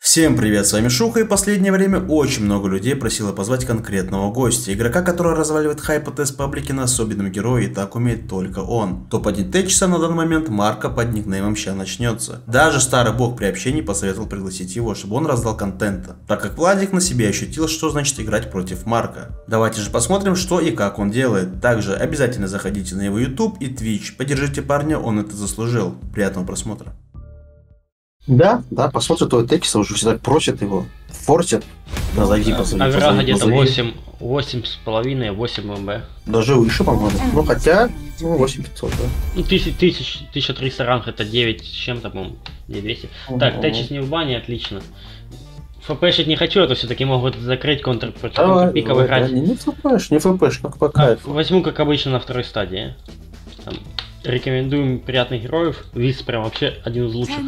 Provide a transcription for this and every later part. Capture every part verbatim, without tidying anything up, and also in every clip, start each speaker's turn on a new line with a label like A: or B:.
A: Всем привет, с вами Шуха, и в последнее время очень много людей просило позвать конкретного гостя, игрока, который разваливает хайпотест паблики на особенном герое, и так умеет только он. топ один тэтчеса на данный момент Марка под никнеймом ща начнется. Даже старый бог при общении посоветовал пригласить его, чтобы он раздал контента, так как Владик на себе ощутил, что значит играть против Марка. Давайте же посмотрим, что и как он делает. Также обязательно заходите на его ютуб и твич, поддержите парня, он это заслужил. Приятного просмотра.
B: Да, да, посмотрим твой текст, уже всегда просят его, форсят. Да, зайди, позови.
C: Аврага где-то восемь, восемь с половиной, восемь мб.
B: Даже выше, по-моему. Ну, хотя, ну, восемь пятьсот, да.
C: Ну, тысяча триста ранг, это девять с чем-то, по-моему, девять двести. Так, тэтчес не в бане, отлично. ФПшить не хочу, это все-таки могут закрыть контр против контрпика играть.
B: Не, не ФПш, не ФПш, как по кайфу.
C: Возьму, как обычно, на второй стадии. Там. Рекомендуем приятных героев. Виз прям вообще один из лучших.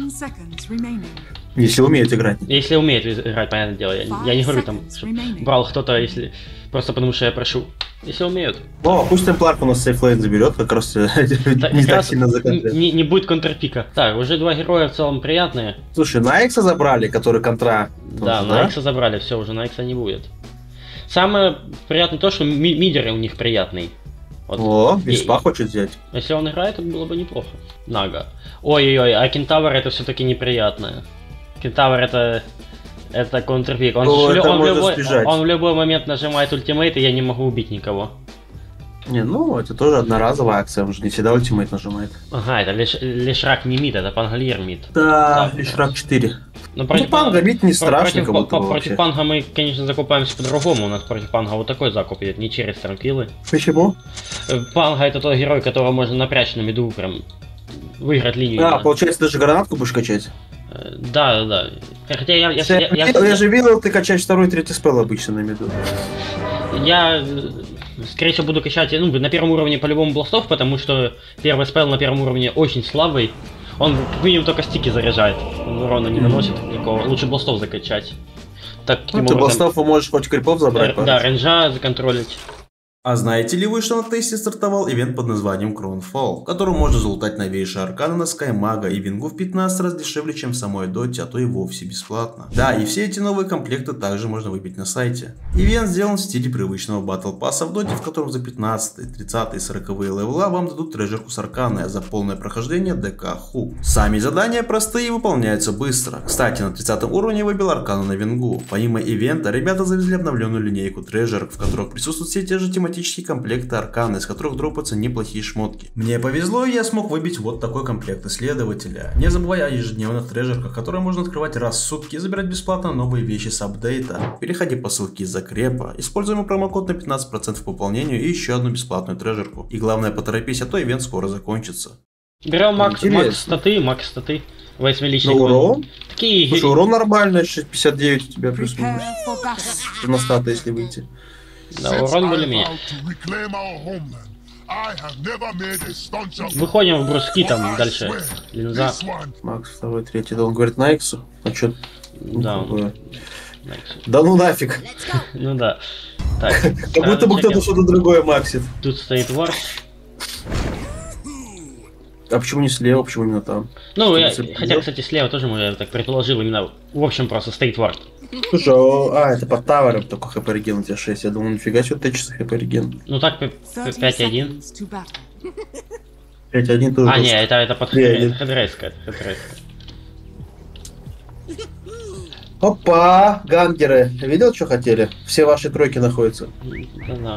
B: Если умеет играть.
C: Если умеет играть, понятное дело. Я, я не говорю там, что брал кто-то, если просто потому что я прошу. Если умеют.
B: О, пусть темпларк у нас сейфлейн заберет, как раз не так сильно законтрит.
C: Не, не будет контрпика. Так, уже два героя в целом приятные.
B: Слушай, Найкса забрали, который контра.
C: Да, Найкса забрали, все, уже Найкса не будет. Самое приятное то, что ми мидеры у них приятный. Вот.
B: О, Виспа хочет взять.
C: Если он играет, то было бы неплохо. Нага. Ой-ой-ой, а Кентавр это все-таки неприятное. Кентавр это... Это контрпик. Он,
B: О,
C: шлё...
B: это
C: он, в любой... он в любой момент нажимает ультимейт, и я не могу убить никого.
B: Не, ну это тоже одноразовая акция, он же не всегда ультимейт нажимает.
C: Ага, это лишь, лишрак не мид, это пангольер мид.
B: Да, да. Лишрак четыре.
C: Но против,
B: ну, панга мид не страшно,
C: против, по, против панга мы, конечно, закупаемся по-другому. У нас против панга вот такой закуп идет, не через транквилы.
B: Почему?
C: Панга это тот герой, которого можно напрячь на миду, прям выиграть линию.
B: А,
C: да.
B: Получается, даже гранатку будешь качать?
C: Да, да, да. Хотя я... Я,
B: я,
C: я,
B: я,
C: я,
B: я же видел, ты качаешь второй и третий спел обычно на миду.
C: Я, скорее всего, буду качать, ну, на первом уровне по-любому бластов, потому что первый спел на первом уровне очень слабый. Он, как минимум, только стики заряжает. Он урона не наносит никакого. Лучше бластов закачать. Так,
B: ну, ты образом... бластов можешь хоть крипов забрать.
C: Да, рейнджа законтролить.
A: А знаете ли вы, что на тесте стартовал ивент под названием Crownfall, в котором можно залутать новейшие арканы на Скаймага и Вингу в пятнадцать раз дешевле, чем в самой доте, а то и вовсе бесплатно. Да, и все эти новые комплекты также можно выбить на сайте. Ивент сделан в стиле привычного Battle Pass в доте, в котором за пятнадцатый, тридцатый и сороковые левела вам дадут трежерку с арканой, а за полное прохождение ДК Хук. Сами задания простые и выполняются быстро. Кстати, на тридцатом уровне я выбил аркану на Вингу. Помимо ивента, ребята завезли обновленную линейку трежерок, в которых присутствуют все те же тематические комплекты арканы, из которых дропаются неплохие шмотки. Мне повезло, и я смог выбить вот такой комплект исследователя. Не забывай о ежедневных трежерках, которые можно открывать раз в сутки и забирать бесплатно новые вещи с апдейта. Переходи по ссылке из закрепа, используем промокод на пятнадцать процентов по пополнению и еще одну бесплатную трежерку. И главное, поторопись, а то ивент скоро закончится.
C: Берем макс, макс статы, макс статы. восьмиличный.
B: Ну, урон?
C: Такие...
B: Слушай, урон нормальный, пятьдесят девять у тебя плюс-минус. На статы, если выйти.
C: Да, урон более-менее. Выходим в бруски там дальше. Линза.
B: Макс, второй, третий. Да он говорит Найксу. А чё?
C: Да.
B: Ну, да ну нафиг.
C: Ну да. Так.
B: Как будто бы кто-то что-то другое максит.
C: Тут стоит вард.
B: А почему не слева, почему именно там?
C: Ну, я, хотя, кстати, слева тоже я так предположил, именно, в общем, просто стоит вард.
B: Слушай, а, это под тавером только хп реген у тебя шесть, я думал, нифига себе тычется хп реген.
C: Ну так, пять один.
B: пять один тоже.
C: А, не, это, это под хедрейска.
B: Опа, гангеры. Видел, что хотели? Все ваши тройки находятся.
C: Да.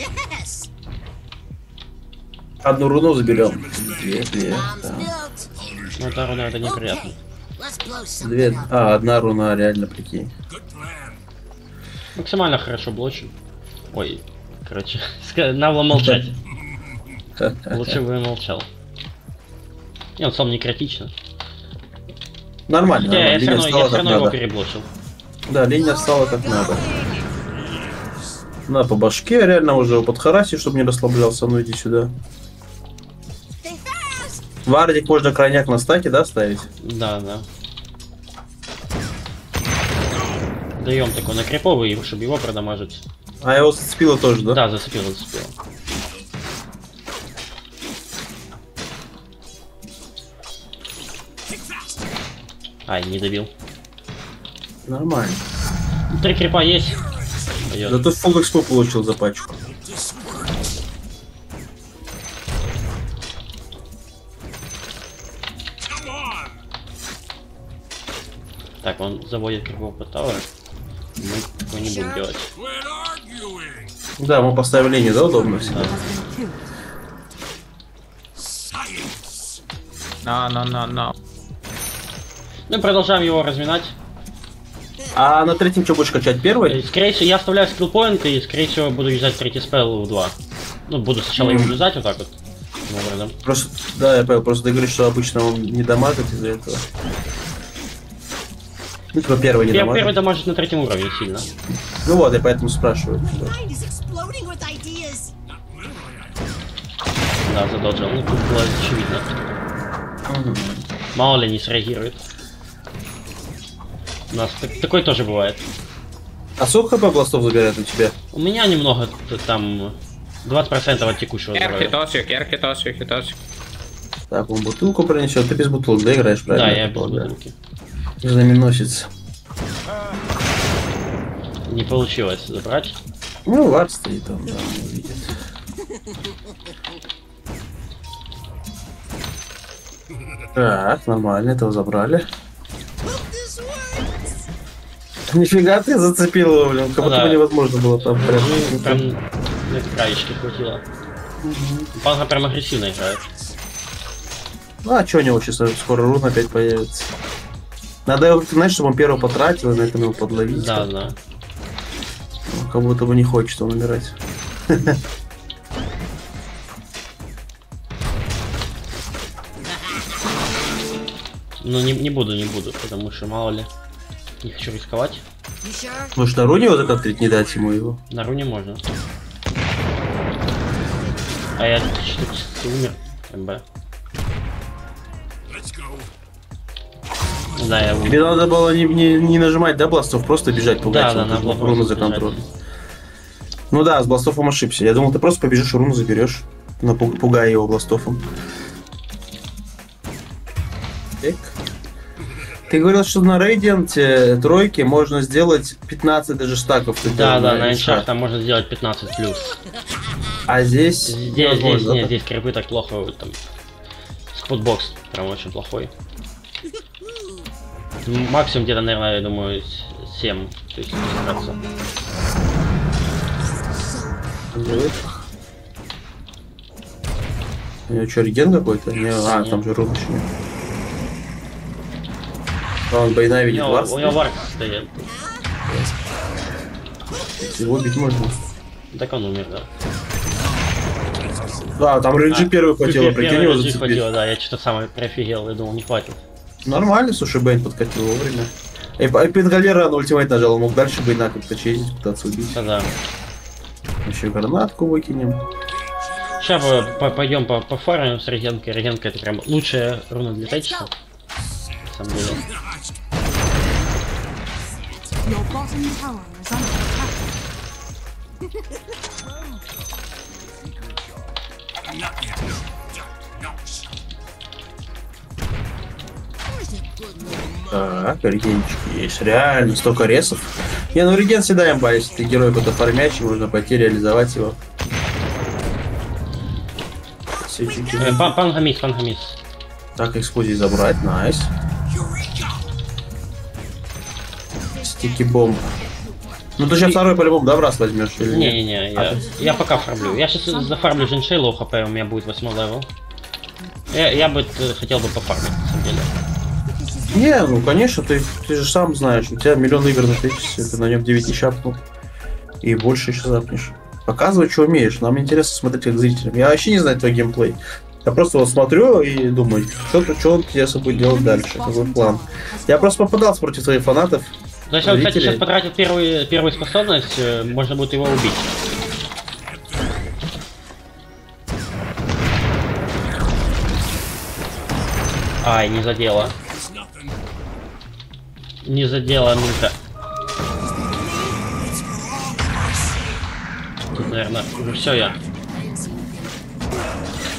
B: Одну руну заберем. Две, две, да.
C: Ну, это руна, это неприятно.
B: Две. А, одна руна, реально, прикинь.
C: Максимально хорошо блочим. Ой, короче, надо было молчать. Лучше бы я молчал. Не, он сам не критично.
B: Нормально,
C: Хотя
B: нормально.
C: я все равно, я все равно его переблочил.
B: Да, линия стала как надо. На, по башке, реально уже подхараси, чтобы не расслаблялся. Ну иди сюда. Вардик можно крайняк на стаке, да, ставить?
C: Да, да. Даем такой на криповый, чтобы его продамажить.
B: А его зацепило тоже, да?
C: Да, зацепило, зацепило. Ай, не добил.
B: Нормально.
C: Три крипа есть. Пойдет.
B: Зато фулл экспо получил за пачку.
C: Так, он заводит крипов по тауэр. Мы такого не будем делать.
B: Да, мы поставим линию, да, удобно всегда.
D: На, на, на, на.
C: Ну и продолжаем его разминать.
B: А на третьем что будешь качать? Первый?
C: Скорее всего, я оставляю скиллпоинт и, скорее всего, буду юзать третий спелл в два. Ну, буду сначала его юзать вот так вот. Образом.
B: Просто, да, я понял, просто ты говоришь, что обычно он не дамажит из-за этого. Ну, типа первый не
C: Пер
B: дамажит.
C: Первый дамажит на третьем уровне сильно.
B: Ну вот, я поэтому спрашиваю. Да.
C: Да, задолжил. Ну, тут было очевидно.
B: Угу.
C: Мало ли не среагирует. У нас так такое тоже бывает.
B: А сколько хп бластов забирает у тебя?
C: У меня немного, там, двадцать процентов от текущего
D: Кер
C: здоровья.
D: хитосик, кер хитосик, хитосик.
B: Так, он бутылку принесет. Ты без бутылок, да, играешь, правильно?
C: Да, я без
B: полагаю?
C: бутылки.
B: Знаменосец.
C: Не получилось забрать.
B: Ну, вар стоит там, да, он видит. Так, нормально, этого забрали. Нифига ты зацепил его, блин, как
C: Ну
B: будто
C: да.
B: бы невозможно было там прям.
C: Ну, прям на краешке хватило. Панга прям агрессивно играет.
B: Ну, а что у него сейчас скоро рун опять появится? Надо его, знаешь, чтобы он первого потратил, и на этом его подловить.
C: Да, да.
B: Ну, как будто бы не хочет он умирать.
C: Ну не, не буду, не буду, потому что мало ли. Не хочу рисковать.
B: Может, на руне его законтрить, не дать ему его?
C: На руне можно. А я что-то умер. МБ. Да, я
B: Тебе
C: умер.
B: надо было не, не, не нажимать, да, бластов, просто бежать, пугать
C: Да,
B: его,
C: да,
B: ты
C: надо было
B: руну
C: просто
B: за контроль.
C: бежать.
B: Ну да, с бластофом ошибся. Я думал, ты просто побежишь и руну заберешь, напу- пугая его бластофом. Так. Ты говорил, что на Radiant тройке можно сделать пятнадцать даже стаков.
C: Да, да, на
B: иншах.
C: иншах там можно сделать пятнадцать плюс.
B: А здесь...
C: Здесь, здесь,
B: невозможно,
C: нет,
B: да?
C: здесь крипы так плохо, вот там. Спотбокс прям очень плохой. М, Максимум где-то, наверное, я думаю, с- семь. То есть спускаться.
B: Вот. У него что, реген какой-то? Не, а,
C: Нет.
B: там же рун еще нет. А он бойна
C: У
B: видит
C: него,
B: вас.
C: у него варк стоит.
B: Его бить можно.
C: Так он умер, да.
B: Да, там рейнджи
C: А,
B: первый хватило,
C: Пер-
B: прикинь,
C: первый
B: его
C: раз не
B: зацепить.
C: хватило, да, я что-то самое прифигел, я думал, не хватит.
B: Нормально, слушай, Бэйн подкатил вовремя. И П- Пингалера на ультимейт нажал, он мог дальше Бэйна как-то честь пытаться убить.
C: Да-да.
B: Еще гранатку выкинем.
C: Сейчас пойдем по, по фармим с регенкой. Регенка это прям лучшая руна для тайчеса. На самом деле.
E: Your bottom tower is under attack.
B: Так, регенчик есть. Реально, столько ресов. Не, ну реген всегда имба, если ты герой какой-то фармящий, можно пойти реализовать его. Все чуть-чуть.
C: Э, пан- Пангамис, пангамис.
B: Так, эксплозии забрать, найс. Стики бомб. Ну ты сейчас второй по-любому, да, в раз возьмешь? или нет?
C: Не-не-не, я,
B: А,
C: я пока фармлю. Я сейчас зафармлю Женшей, лоу хп, у меня будет восьмой левел. Я, я бы э, хотел бы пофармить, на самом деле.
B: Не, ну конечно, ты, ты же сам знаешь, у тебя миллион игр на тысяче, ты на нем девять не шапнул. И больше еще запнешь. Показывай, что умеешь. Нам интересно смотреть как зрителям. Я вообще не знаю твой геймплей. Я просто вот смотрю и думаю, что, что он интересно будет делать дальше, какой план. Я просто попадался против твоих фанатов.
C: То есть он, кстати,
B: Зрители.
C: сейчас потратит первую, первую способность, э, можно будет его убить. Ай, не задело. Не задело минка. Тут, наверное, уже все я.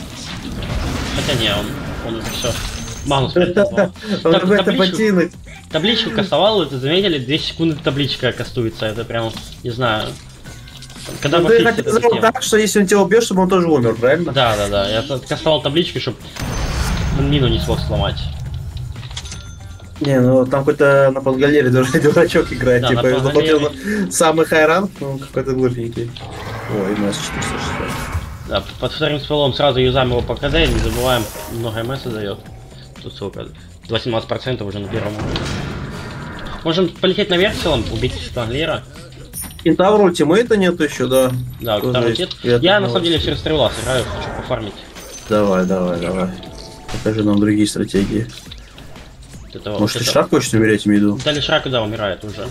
C: Хотя не, он, он уже все. Манус прилетел.
B: Он
C: Так,
B: какой-то
C: табличку-
B: ботинок.
C: табличку кастовал, это заметили, две секунды табличка кастуется, это прям, не знаю. Когда
B: Ну, ты хотел сделать так, что если он тебя убьет, чтобы он тоже умер, правильно?
C: Да, да, да. Я кастовал табличку, чтобы мину не смог сломать.
B: Не, ну там какой-то на подгалере дурачок играет,
C: Да,
B: типа,
C: на
B: я заплатил
C: подгалере.
B: на самый хай ранг, ну какой-то глупенький. Ой, эм эс четыреста шестьдесят.
C: Да, под вторым спелом сразу юзаем его по КД, не забываем, много эм эс дает. Тут сколько? восемнадцать процентов уже на первом уровне. Можем полететь наверх в целом, убить Танглера.
B: Кентавр ультимейта нету еще, да.
C: Да,
B: Тоже
C: второй
B: есть.
C: нет.
B: Я
C: Я на
B: думал,
C: самом деле
B: что-
C: все стрела сыграю, хочу пофармить.
B: Давай, давай, давай. Покажи нам другие стратегии.
C: Вот этого,
B: Может,
C: вот
B: ты
C: этого.
B: Шрак хочешь умереть, имею в виду?
C: Да, лишь Шрак, да, умирает уже.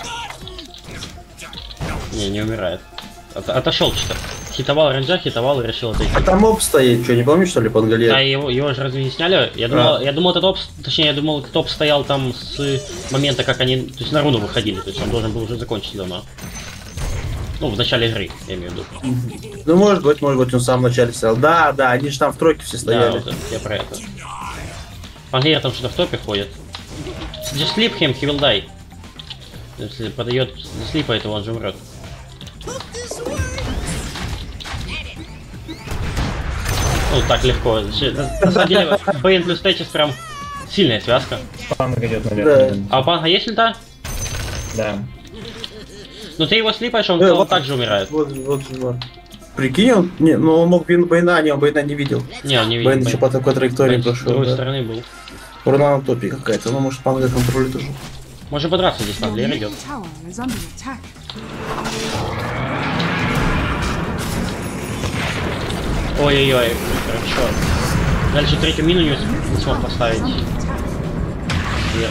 C: Не, не умирает. От, отошел что-то. Хитовал рейнджа, хитовал и решил отойти.
B: А там моб стоит, что, не помнишь, что ли, под
C: Да,
B: галереей?
C: его, его же разве не сняли? Я думал, я думал, этот топ, точнее, я думал, топ стоял там с момента, как они, то есть на руну выходили, то есть он должен был уже закончить давно. Ну, в начале игры, я имею в виду.
B: Ну, может быть, может быть, он в самом начале стоял. Да, да, они же там в тройке все
C: Да,
B: стояли.
C: вот, я про это. Пангейр там что-то в топе ходит. Just sleep him, he will die. Если подает слипа, это он же умрет. Ну, так легко. На самом деле, Бейн плюс Тэтчес прям сильная связка.
F: Панк идет наверх.
B: Да.
C: А у Панга есть ульта?
F: Да.
C: Ну ты его слипаешь, он,
B: Э,
C: он
B: вот-
C: также умирает.
B: Вот, вот, вот. Прикинь, он, не, ну он мог Бейн- Бейна, не, он Бейна не видел.
C: Не, он не видит.
B: Бейн еще по такой траектории
C: Бейн с
B: прошел.
C: другой
B: Да.
C: стороны был.
B: Руна на топе какая-то, ну может Панга контролит уже.
C: Можно подраться здесь,
E: Your
C: там Лер
E: middle
C: идет.
E: tower is under attack.
C: Ой-ой-ой, хорошо. Дальше третью мину не, не смог поставить.
E: Under attack.
C: Лер.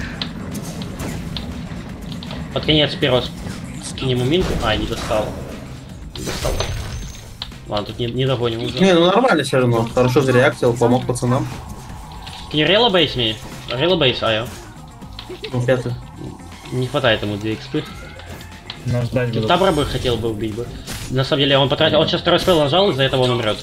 C: Под конец первого скинем ему минку. А, не достал. Не достал. Ладно, тут не, не догоним уже.
B: Не, ну нормально все равно. Хорошо зареактил, помог пацанам.
C: Can you rela base me? Rela base, Айо.
B: Ну, пятый.
C: Не хватает ему две экспы.
F: Но ждать буду.
C: Табра бы хотел бы убить бы. На самом деле он потратил. Он сейчас второй спел нажал, из-за этого он умрет.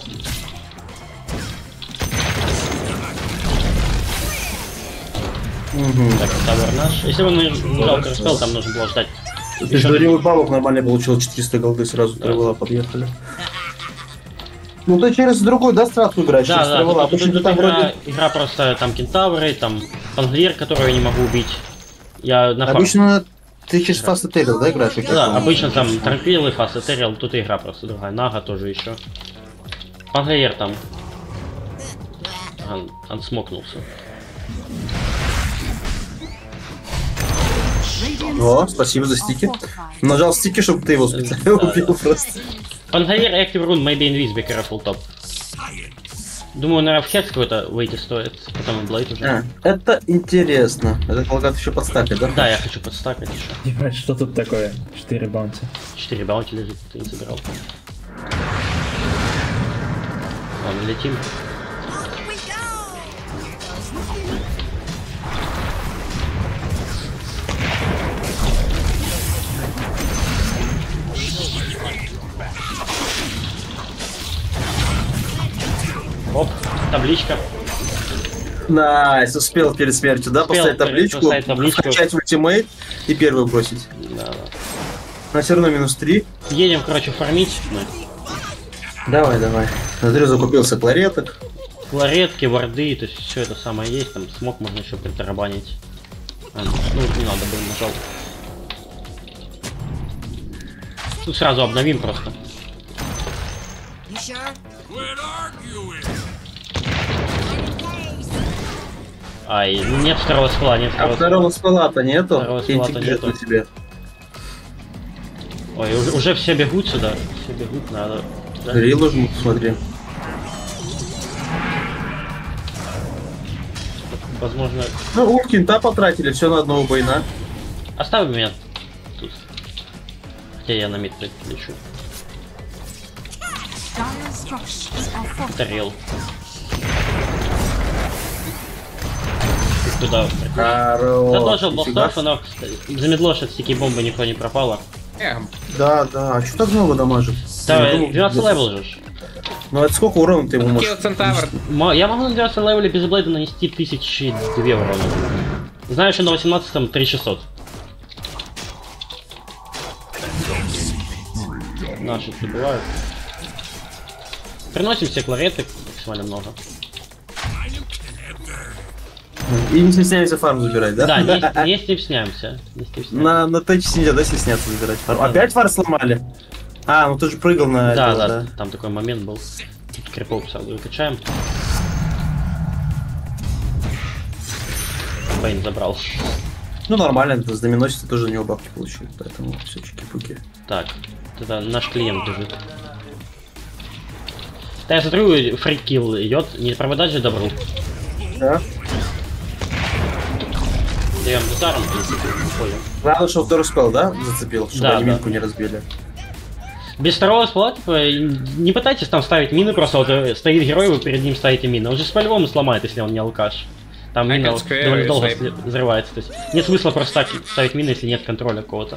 B: Угу.
C: Так, Табр наш. Если бы он нажал второй спел, там нужно было ждать.
B: Ты же говорил, бабок нормально получил, четыреста голды сразу тревела подъехали. Ну ты через другой, да, стратку играешь,
C: Да,
B: через
C: да,
B: тревела.
C: тут, тут-
B: Обычно ты
C: тут
B: там
C: игра,
B: вроде...
C: игра просто там кентавры, там пангвер, которого я не могу убить. Я на фар-
B: Обычно ты через фаст этерил, да, играешь?
C: Да, обычно там транквилы, фаст этериал, тут игра просто другая. Нага тоже еще. Пангвер там. Он, он смокнулся.
E: Radiant
B: О,
E: structures
B: спасибо за
E: are
B: стики.
E: fortified.
B: Нажал стики, чтобы ты его специально
C: Да,
B: убил
C: да.
B: просто.
C: Пангвер active rune, maybe invis, be careful top. Думаю, наверное, в хекс какой-то выйти стоит, потом и блейд уже.
B: А, это интересно. Это полагаю, еще подстакать, да?
C: Да, я хочу подстакать еще.
F: Ебать, что тут такое? четыре баунти.
C: четыре баунти лежит, ты не собирал. Ладно, летим. Оп, табличка.
B: Найс, успел перед смертью, да,
C: Успел
B: поставить
C: перед-
B: табличку,
C: поставить табличку.
B: вкачать ультимейт и первый бросить.
C: Да, да.
B: На все равно минус три.
C: Едем, короче, фармить. Ну,
B: Давай, давай. Смотрю, закупился клареток.
C: кларетки, варды, то есть все это самое есть. Там смог можно еще притарабанить. А, ну, не надо было, нажал. Тут сразу обновим просто. Ай, нет второго скла, нет
B: А
C: второго скла.
B: второго стола-то нету.
C: Второго
B: Кентик
C: стола-то
B: бежит
C: нету.
B: на тебе.
C: Ой, уже, уже все бегут сюда. Все бегут, надо. Да?
B: Рилу жмут, смотри.
C: Возможно.
B: Ну, у кента потратили, все на одного бойна.
C: Оставь меня тут. Хотя я на мид лечу.
E: Dire structures are fortified.
C: Тарел. Туда.
B: Хорош.
C: Задолжил
B: Нифига.
C: бостов, но замедло, что стики бомбы никто не пропало.
D: Эх,
B: Да, да. А что так много дамажит?
C: Да,
B: Я думал,
C: двенадцать
B: где-то-
C: левел же. ж.
B: Ну это сколько урона ты ему
D: Килл
B: можешь?
D: Центавр.
C: Мо- Я могу на двенадцать левеле без блейда нанести тысячи две урона. Знаю, что на восемнадцатом три шестьсот. Наши прибывают. Приносим все клареты максимально много.
B: И не стесняемся фарм забирать, да?
C: Да, не, не стесняемся. Не стесняемся.
B: На, на таче нельзя, да, стесняться забирать фарм. Опять фар сломали? А, ну ты же прыгал на
C: Да,
B: этого,
C: да, там такой момент был. Тут крипов сразу выкачаем. Бейн забрал.
B: Ну нормально, ты с доминосицы тоже на него бабки получил, поэтому все чики-пуки.
C: Так, это наш клиент бежит. Да, я смотрю, фрикилл идет, не проводать же добру.
B: Да.
C: Даем ударом, понял.
B: Главное, что второй спел, да, зацепил, чтобы
C: Да,
B: они
C: да.
B: минку не разбили.
C: Без второго спала, типа, не пытайтесь там ставить мины, просто вот э, стоит герой, вы перед ним ставите мины. Он же по-любому сломает, если он не алкаш. Там
D: I
C: мина
D: can square
C: довольно
D: is
C: долго
D: like-
C: сли- взрывается. То есть нет смысла просто так ставить мины, если нет контроля какого-то.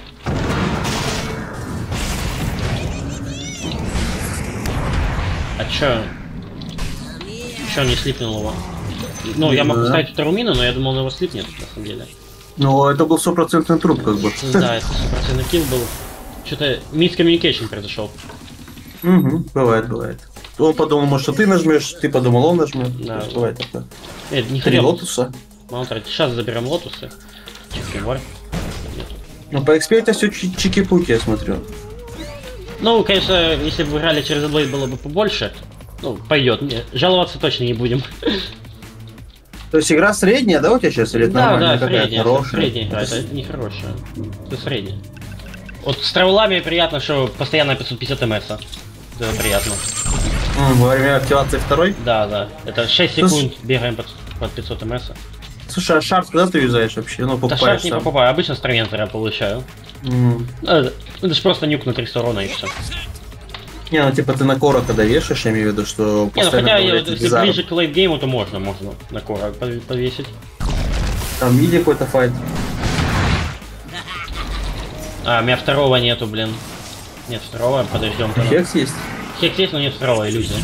C: А чё? Чё не слипнул его? Ну, я могу
B: Да.
C: ставить вторую мину, но я думал, он его слипнет, на самом деле.
B: Ну, это был стопроцентный труп, как бы.
C: Да, это стопроцентный килл был. Что-то мискоммуникейшн произошел.
B: Угу, бывает, бывает. Он подумал, может, что ты нажмешь, ты подумал, он нажмет.
C: Да.
B: То есть бывает такое.
C: Э, не
B: Три
C: хотел.
B: лотуса.
C: Сейчас заберем лотусы. Чекаем вар.
B: Ну, по эксперте все чики-пуки, я смотрю.
C: Ну, конечно, если бы вы играли через Blade, было бы побольше. Ну, пойдет. Не, жаловаться точно не будем.
B: То есть игра средняя, да, у тебя сейчас? Или это
C: Да,
B: нормальная
C: да,
B: какая-то,
C: средняя.
B: хорошая?
C: Средняя игра, это не хорошая. Это средняя. Вот с травлами приятно, что постоянно пятьсот пятьдесят мс. Это приятно.
B: М, во время активации второй?
C: Да, да. Это шесть
B: Слушай-
C: секунд бегаем под, под пятьсот мс.
B: Слушай, а шарф когда ты юзаешь вообще? Ну,
C: Да
B: покупаешь
C: шаг не
B: сам.
C: покупаю, обычно с Травентера получаю.
B: М.
C: Это, это же просто нюк на триста урона и все.
B: Не, ну типа ты на кора когда вешаешь, я имею в виду, что
C: Не, ну
B: постоянно
C: хотя, я,
B: добавляете
C: если
B: дизайн.
C: ближе к лейтгейму, то можно, можно на кора пов- повесить.
B: Там миди какой-то файт.
C: А, у меня второго нету, блин. Нет второго, подождем. тогда.
B: Хекс есть?
C: Хекс есть, но нет второго, иллюзия.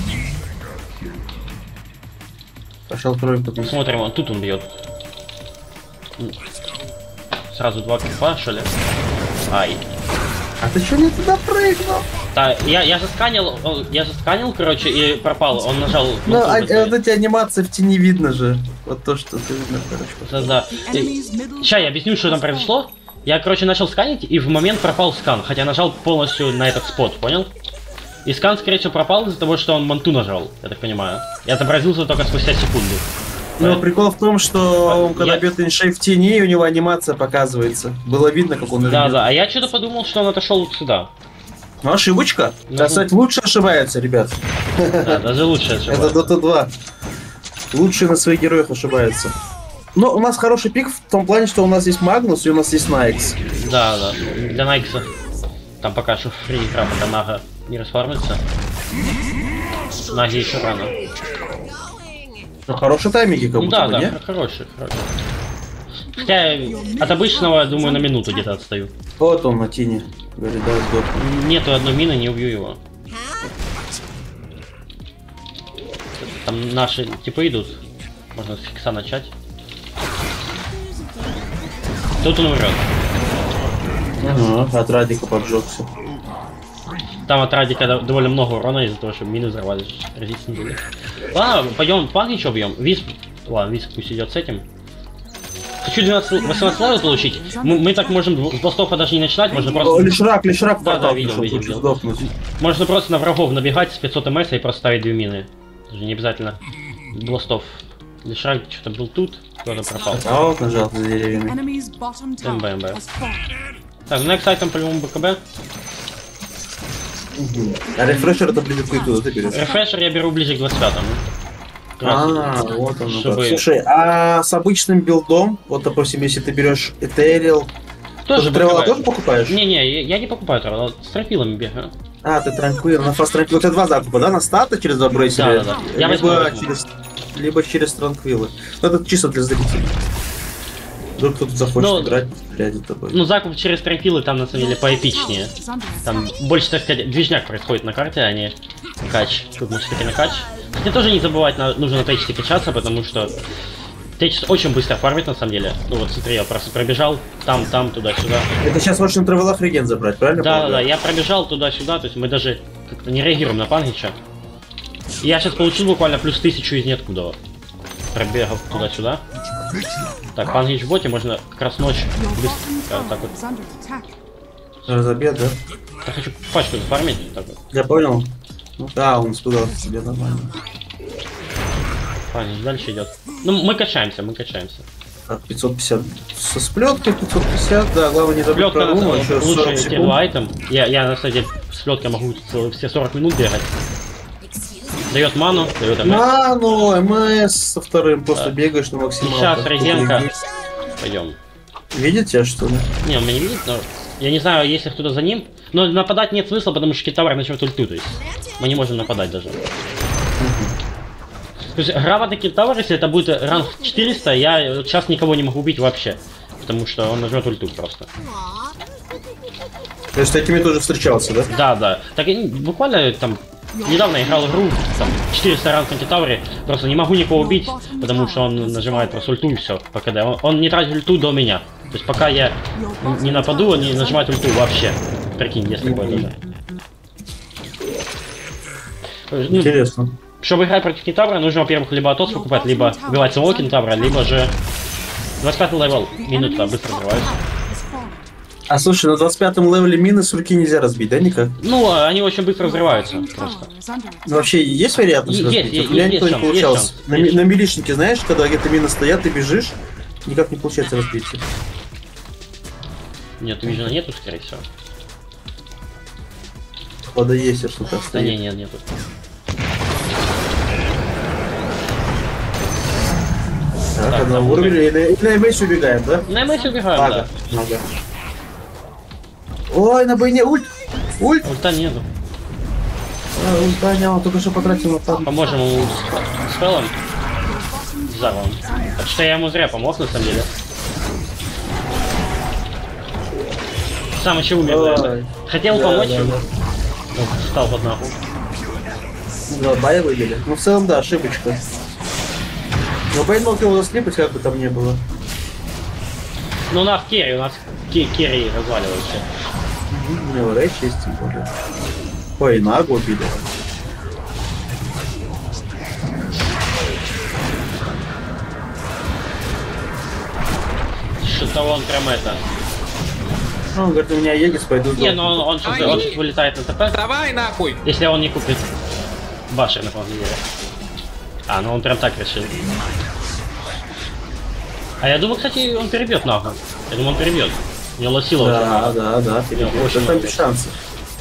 B: Пошел тройку. тут.
C: Смотрим, вот тут он бьет. М. Сразу два крипа, что ли? Ай.
B: А ты что не туда прыгнул?
C: Да, я, я засканил, он- я засканил, короче, и пропал. Он нажал.
B: Ну,
C: кнопку
B: а,
C: быстрее.
B: вот эти анимации в тени видно же. Вот то, что ты видно, короче.
C: Да, да.
E: Enemy's middle
C: Сейчас я объясню, что там произошло. Я, короче, начал сканить, и в момент пропал скан, хотя нажал полностью на этот спот, понял? И скан, скорее всего, пропал из-за того, что он манту нажал, я так понимаю. Я отобразился только спустя секунду.
B: Но прикол в том, что он, когда
C: Я-
B: бьет иншей в тени, у него анимация показывается. Было видно, как он
C: Да,
B: бьет.
C: да, а я что-то подумал, что он отошел вот сюда.
B: Ну, ошибочка.
C: Ну.
B: Да, кстати, лучше ошибается, ребят.
C: Да, даже лучше
B: Это
C: ошибаюсь.
B: Дота два. Лучше на своих героях ошибается. Но у нас хороший пик в том плане, что у нас есть Магнус и у нас есть Найкс.
C: Да, да. Для Найкса там пока что фри игра, пока Нага не расформится. Наги еще рано.
B: Ну, хорошие тайминги, как
C: Ну
B: будто
C: да,
B: бы,
C: да,
B: не?
C: хор- хороший, хороший. Хотя от обычного, думаю, на минуту где-то отстаю.
B: Вот он на тени. Говорит, да, сдохну.
C: Нету одной мины, не убью его. Там наши типы идут. Можно с фикса начать. Тут он умрет.
B: Ага, от Радика поджегся.
C: Там от Радика дов- довольно много урона из-за того, что мины взорвались. Резистент были. Ладно, пойдем Панича убьем. Висп. Ладно, Висп пусть идет с этим. Хочу двенадцать, восемнадцать левел получить. Мы, мы так можем дв- с бластов даже не начинать, можно
B: О,
C: просто.
B: Лишрак, Лишрак в
C: Да,
B: портал
C: да, видел,
B: пришел,
C: видел,
B: хочет
C: видел.
B: сдохнуть.
C: Можно просто на врагов набегать с пятьсот мс и просто ставить две мины. Даже не обязательно бластов. Лишак что-то был тут, кто-то пропал.
B: А вот нажал за деревьями.
E: enemy's bottom tower
C: МБ, МБ.
E: has fallen.
C: Так, next item по-любому БКБ.
B: А рефрешер это ближе к культу, ты берешь.
C: Рефрешер я беру ближе к двадцать пятому.
B: А, вот он.
C: Чтобы-
B: Слушай, а с обычным билдом, вот, допустим, если ты берешь Этериал,
C: Тоже
B: тоже Тревела
C: БКБ.
B: тоже покупаешь?
C: Не-не, я, я не покупаю Тревела, с тропилами бегаю.
B: А, ты Транквил, на фаст Транквил. У тебя два закупа, да? На старта через два брейсера?
C: Да, да, да. Я возьму,
B: либо,
C: возьму.
B: через, либо через Транквилы. Ну, это чисто для зрителей. Вдруг кто-то захочет
C: Ну,
B: играть, стрелять за тобой.
C: Ну, закуп через тропилы там на самом деле поэпичнее.
E: Is under attack.
C: Там больше, так сказать, движняк происходит на карте, а не кач. Тут мы все-таки на кач. Хотя тоже не забывать, на- нужно на тейчке качаться, потому что Течес очень быстро фармит на самом деле. Ну вот смотри, я просто пробежал, там, там, туда-сюда.
B: Это сейчас можешь на травелах реген забрать, правильно?
C: Да, да, да, я пробежал туда-сюда, то есть мы даже как-то не реагируем на Пангича. Я сейчас получил буквально плюс тысячу из ниоткуда. Пробегал туда-сюда. Так, Пангич в боте, можно как раз ночь быстро, а, так вот.
B: Разобьет, да?
C: Я хочу пачку зафармить. Так вот.
B: Я понял. Ну да, он испугался себе нормально.
C: Пангич дальше идет. Ну, мы качаемся, мы качаемся.
B: Так, пятьсот пятьдесят со сплеткой, пятьсот пятьдесят, да, главное не забыть
C: Сплетка
B: про руну,
C: на
B: еще сорок
C: лучший
B: секунд.
C: тирлайтом. Я, я на самом деле с плеткой могу целых все сорок минут бегать. Дает ману, дает МС.
B: Ману, МС со вторым, просто
C: Да.
B: бегаешь на максималку.
C: Сейчас резенка. Пойдем.
B: Видит тебя, что ли?
C: Не, он меня не видит, но я не знаю, если кто-то за ним. Но нападать нет смысла, потому что китавр начнет ульту, то есть мы не можем нападать даже. То есть грамотный китавр, если это будет ранг четыреста, я вот сейчас никого не могу убить вообще. Потому что он нажмет ульту просто.
B: То есть с такими тоже встречался, да?
C: Да, да. Так и буквально там недавно играл игру, там четыреста ранг на китавре, просто не могу никого убить, потому что он нажимает просто ульту и все. Пока да. он, он не тратит ульту до меня. То есть пока я не нападу, он не нажимает ульту вообще. Прикинь, есть такое даже. Ну,
B: Интересно.
C: чтобы играть против кентавра, нужно, во-первых, либо атос покупать, либо убивать самого кентавра, либо же двадцать пятый левел, минута, быстро взрываюсь.
B: А слушай, на двадцать пятом левеле мины с руки нельзя разбить, да, никак?
C: Ну, они очень быстро взрываются просто.
B: Ну, вообще, есть вероятность
C: Есть,
B: разбить?
C: есть,
B: Вот у меня
C: есть
B: никто не
C: шанс,
B: получалось.
C: есть шанс,
B: На,
C: есть
B: ми- на милишнике, знаешь, когда где-то мины стоят, ты бежишь, никак не получается разбить их.
C: Нет, вижена нету, скорее всего.
B: Походу есть, если что-то
C: Да не,
B: стоит.
C: нет, нету.
B: Так,
C: Так,
B: одного
C: там
B: уровня, и на, и на МС убегаем, да?
C: На МС убегаем,
B: Ага,
C: да.
B: ага. Ой, на бойне ульт! Ульт!
C: Ульта нету.
B: А, ульта не, он только что потратил на там.
C: Поможем ему с спеллом. Взорвом. Так что я ему зря помог, на самом деле. Сам еще умер за это.
B: Ой.
C: Хотел
B: Да,
C: помочь
B: да,
C: ему.
B: да.
C: Ну, встал под нахуй.
B: Два бая выбили. Ну, в целом, да, ошибочка. Но Бэйн мог его заслепать, как бы там не было.
C: Ну у нас керри, у нас ке- керри разваливается.
B: У него рейдж есть, тем более. Ой, Нагу убили.
C: Что-то он прям это.
B: Ну, он говорит, у меня Егис, пойду.
C: Не, ну он, он, сейчас, он сейчас вылетает на ТП,
D: Давай нахуй!
C: если он не купит башер на полном деле. А, ну он прям так решил. А я думаю, кстати, он перебьет нахуй. Я думаю, он перебьет. У него лосило очень
B: Да,
C: много.
B: да, да.
C: У него очень
B: Это там
C: много.
B: без шансов.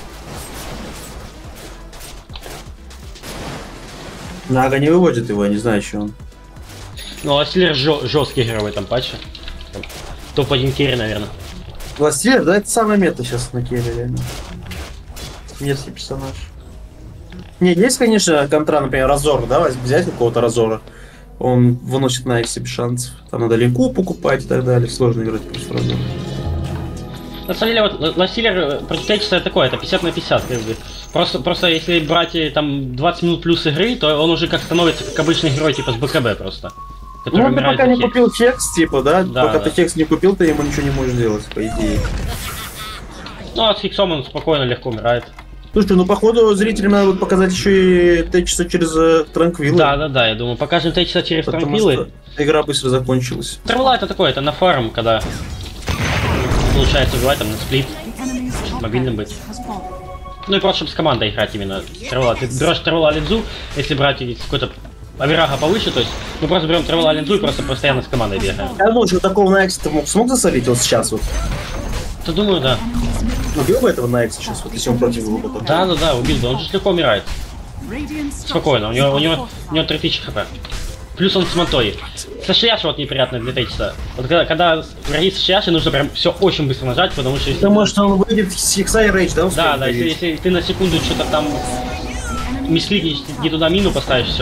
B: Нага не выводит его, я не знаю, что он.
C: Ну, Лосилер жесткий герой в этом патче. топ один керри, наверное.
B: Властелин, да, это самая мета сейчас на Керри, реально. Если персонаж. Не, есть, конечно, контра, например, Разор, да, возь- взять какого-то Разора. Он выносит на Эксе без шансов. Там надо линку покупать и так далее. Сложно играть просто Разор.
C: На самом деле, вот Лосилер против Тейчеса такое, это пятьдесят на пятьдесят, как бы. Просто, просто если брать э, там двадцать минут плюс игры, то он уже как становится как обычный герой, типа с БКБ просто. Который
B: Ну, ты
C: умирает
B: пока
C: за
B: не
C: хит.
B: купил текст, типа, да?
C: Да,
B: пока
C: да.
B: ты текст не купил, ты ему ничего не можешь делать, по идее.
C: Ну, а с Хиксом он спокойно, легко умирает.
B: Слушай, ну походу зрителям надо будет показать еще и Тейчеса через э, Транквилы.
C: Да, да, да, я думаю, покажем Тейчеса через
B: Потому
C: транквилы.
B: что игра быстро закончилась.
C: Травла это такое, это на фарм, когда получается убивать там на сплит, мобильным быть. Ну и просто чтобы с командой играть именно. Травла. Ты берешь Травла линзу, если брать из какой-то Аверага повыше, то есть мы просто берем Травла линзу и просто постоянно с командой бегаем.
B: Я думаю, что такого на Эксе ты мог, смог засолить вот сейчас вот?
C: То думаю, да.
B: Убил бы этого на Эксе сейчас, вот, если он против его потом.
C: Да, да, да, убил, да, он же легко умирает. Спокойно, у него, у него, у него три тысячи хп. Плюс он с мантой. Со шляши вот неприятно для Тейчеса. Вот когда, когда враги с шляши, нужно прям все очень быстро нажать, потому что если...
B: Потому что он выйдет с Хикса и Рейдж, да?
C: Да,
B: успеет
C: да, если,
B: убить?
C: если ты на секунду что-то там мискликнешь, не туда мину поставишь, все.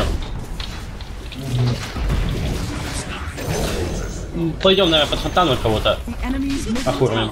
C: Пойдем, наверное, под фонтаном кого-то. Охурим.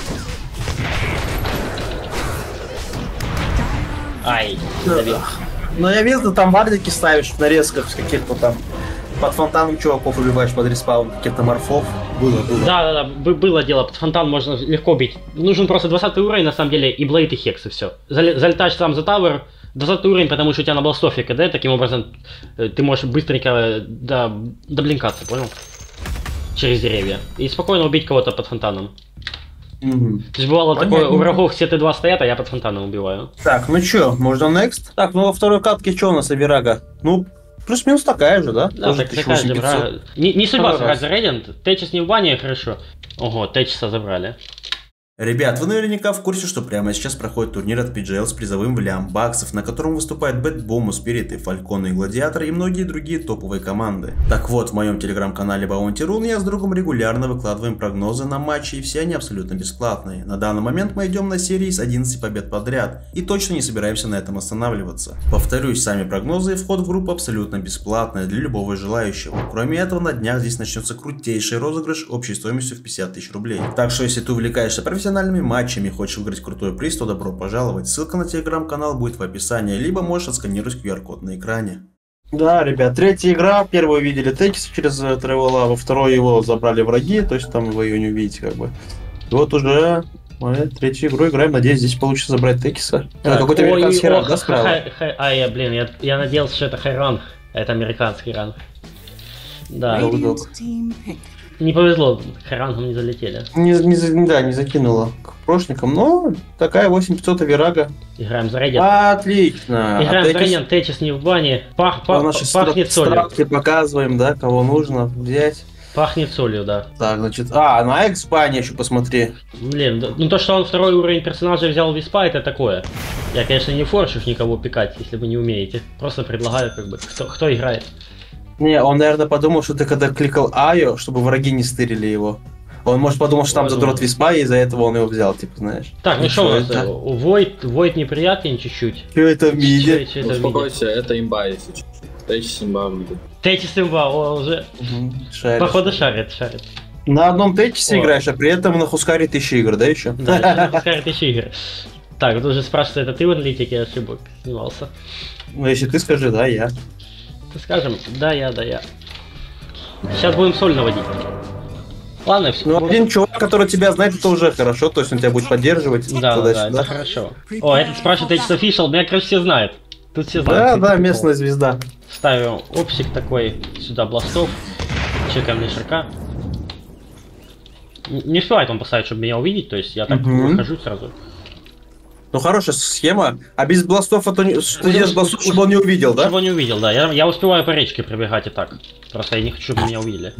C: Ай,
B: Да,
C: забил.
B: да. Но я видел, ты там вардики ставишь в нарезках с каких-то там под фонтаном чуваков убиваешь под респаун, каких-то морфов. Было, было.
C: Да, да, да, было дело, под фонтан можно легко бить. Нужен просто двадцатый уровень, на самом деле, и блейд, и хекс, и все. Залетаешь сам за тавер, двадцатый уровень, потому что у тебя на бластофе КД, таким образом ты можешь быстренько до, доблинкаться, понял? Через деревья. И спокойно убить кого-то под фонтаном.
B: Угу.
C: То есть бывало
B: Понятно.
C: такое, у врагов все Т два стоят, а я под фонтаном убиваю.
B: Так, ну чё, можно next? Так, ну во второй катке чё у нас Авирага? Ну, плюс-минус такая же, да?
C: Да,
B: Тоже
C: так, такая же
B: тысяча восемьсот.
C: врага. Не, не судьба
B: Второй
C: сыграть
B: раз.
C: за Рейдент. Течис не в бане, хорошо. Ого, Течиса забрали.
A: Ребят, вы наверняка в курсе, что прямо сейчас проходит турнир от пи джи эл с призовым в лям баксов, на котором выступают Бэт Бому, Спирит и Фалькон и Гладиатор и многие другие топовые команды. Так вот, в моем телеграм-канале Bounty Run я с другом регулярно выкладываем прогнозы на матчи, и все они абсолютно бесплатные. На данный момент мы идем на серии с одиннадцати побед подряд, и точно не собираемся на этом останавливаться. Повторюсь, сами прогнозы и вход в группу абсолютно бесплатный для любого желающего. Кроме этого, на днях здесь начнется крутейший розыгрыш общей стоимостью в пятьдесят тысяч рублей. Так что, если ты увлекаешься профессиональными матчами и хочешь выиграть крутой приз, то добро пожаловать. Ссылка на телеграм-канал будет в описании, либо можешь отсканировать ку ар код на экране.
B: Да, ребят, третья игра. Первую видели Текис через Тревела, во второй его забрали враги, то есть там вы ее не увидите как бы. И вот уже мы третью игру играем, надеюсь, здесь получится забрать Текиса. Это какой-то
C: Ой,
B: американский
C: ох,
B: ранг, да, справа?
C: хай- хай- А, я, блин, я, я надеялся, что это хайранг, а это американский ранг. Да,
B: Рейд.
E: Radiant team pick.
C: не повезло, хайрангом не залетели.
B: Не, не, за- да, не закинула к прошникам, но такая восемь пятьсот Авирага.
C: Играем за Рейдент.
B: Отлично. А
C: Играем за
B: Текис-
C: Рейдент, Течис не в бане. Пах,
B: по
C: пах,
B: нашей
C: пахнет
B: стра-
C: солью.
B: стратке показываем, да, кого нужно взять.
C: Пахнет солью, да.
B: Так, значит, а, на Экспане еще посмотри.
C: Блин, да- ну то, что он второй уровень персонажа взял Виспа, это такое. Я, конечно, не форчу никого пикать, если вы не умеете. Просто предлагаю, как бы, кто, кто играет.
B: Не, он, наверное, подумал, что ты когда кликал Айо, чтобы враги не стырили его. Он, может, подумал, что там
C: Возможно.
B: задрот Виспа, и из-за этого он его взял, типа, знаешь.
C: Так, ну что у нас?
B: это?
C: Войд, Войд неприятный чуть-чуть.
B: Что это в
C: Чё-
B: миде?
C: чё это в миде?
G: Успокойся, это имба, если что. Тейчис имба выйдет.
C: Течис имба, о, уже.
B: Мгм, шаришь.
C: Походу шарит, шарит.
B: На одном Тейчисе
C: О.
B: играешь, а при этом на Хускаре тысяча игр, да, еще?
C: Да, скажет еще игры. Так, вот уже спрашивают, это ты в аналитике ошибок снимался?
B: Ну, если ты скажи, да, я.
C: Скажем, да, я, да, я. Сейчас будем соль наводить. Ладно, все.
B: Ну, один чувак, который тебя знает, это уже хорошо, то есть он тебя будет поддерживать.
C: Да, да, да,
B: туда-сюда.
C: это хорошо. О, этот спрашивает H Official, меня, короче, все знают. Тут все знают.
B: Да,
C: кто
B: да,
C: это
B: местная звезда.
C: такой. Ставим опсик такой, сюда бластов. Чекаем на ширка. Н- Не успевает он поставить, чтобы меня увидеть, то есть я так
B: Мгм.
C: выхожу сразу.
B: Ну, хорошая схема. А без бластов, это не... что
C: Ну,
B: делать с
C: уж-
B: бластов,
C: уж-
B: чтобы он не увидел, да?
C: Чтобы он не увидел, да. Я, я успеваю по речке пробегать и так. Просто я не хочу, чтобы меня увидели.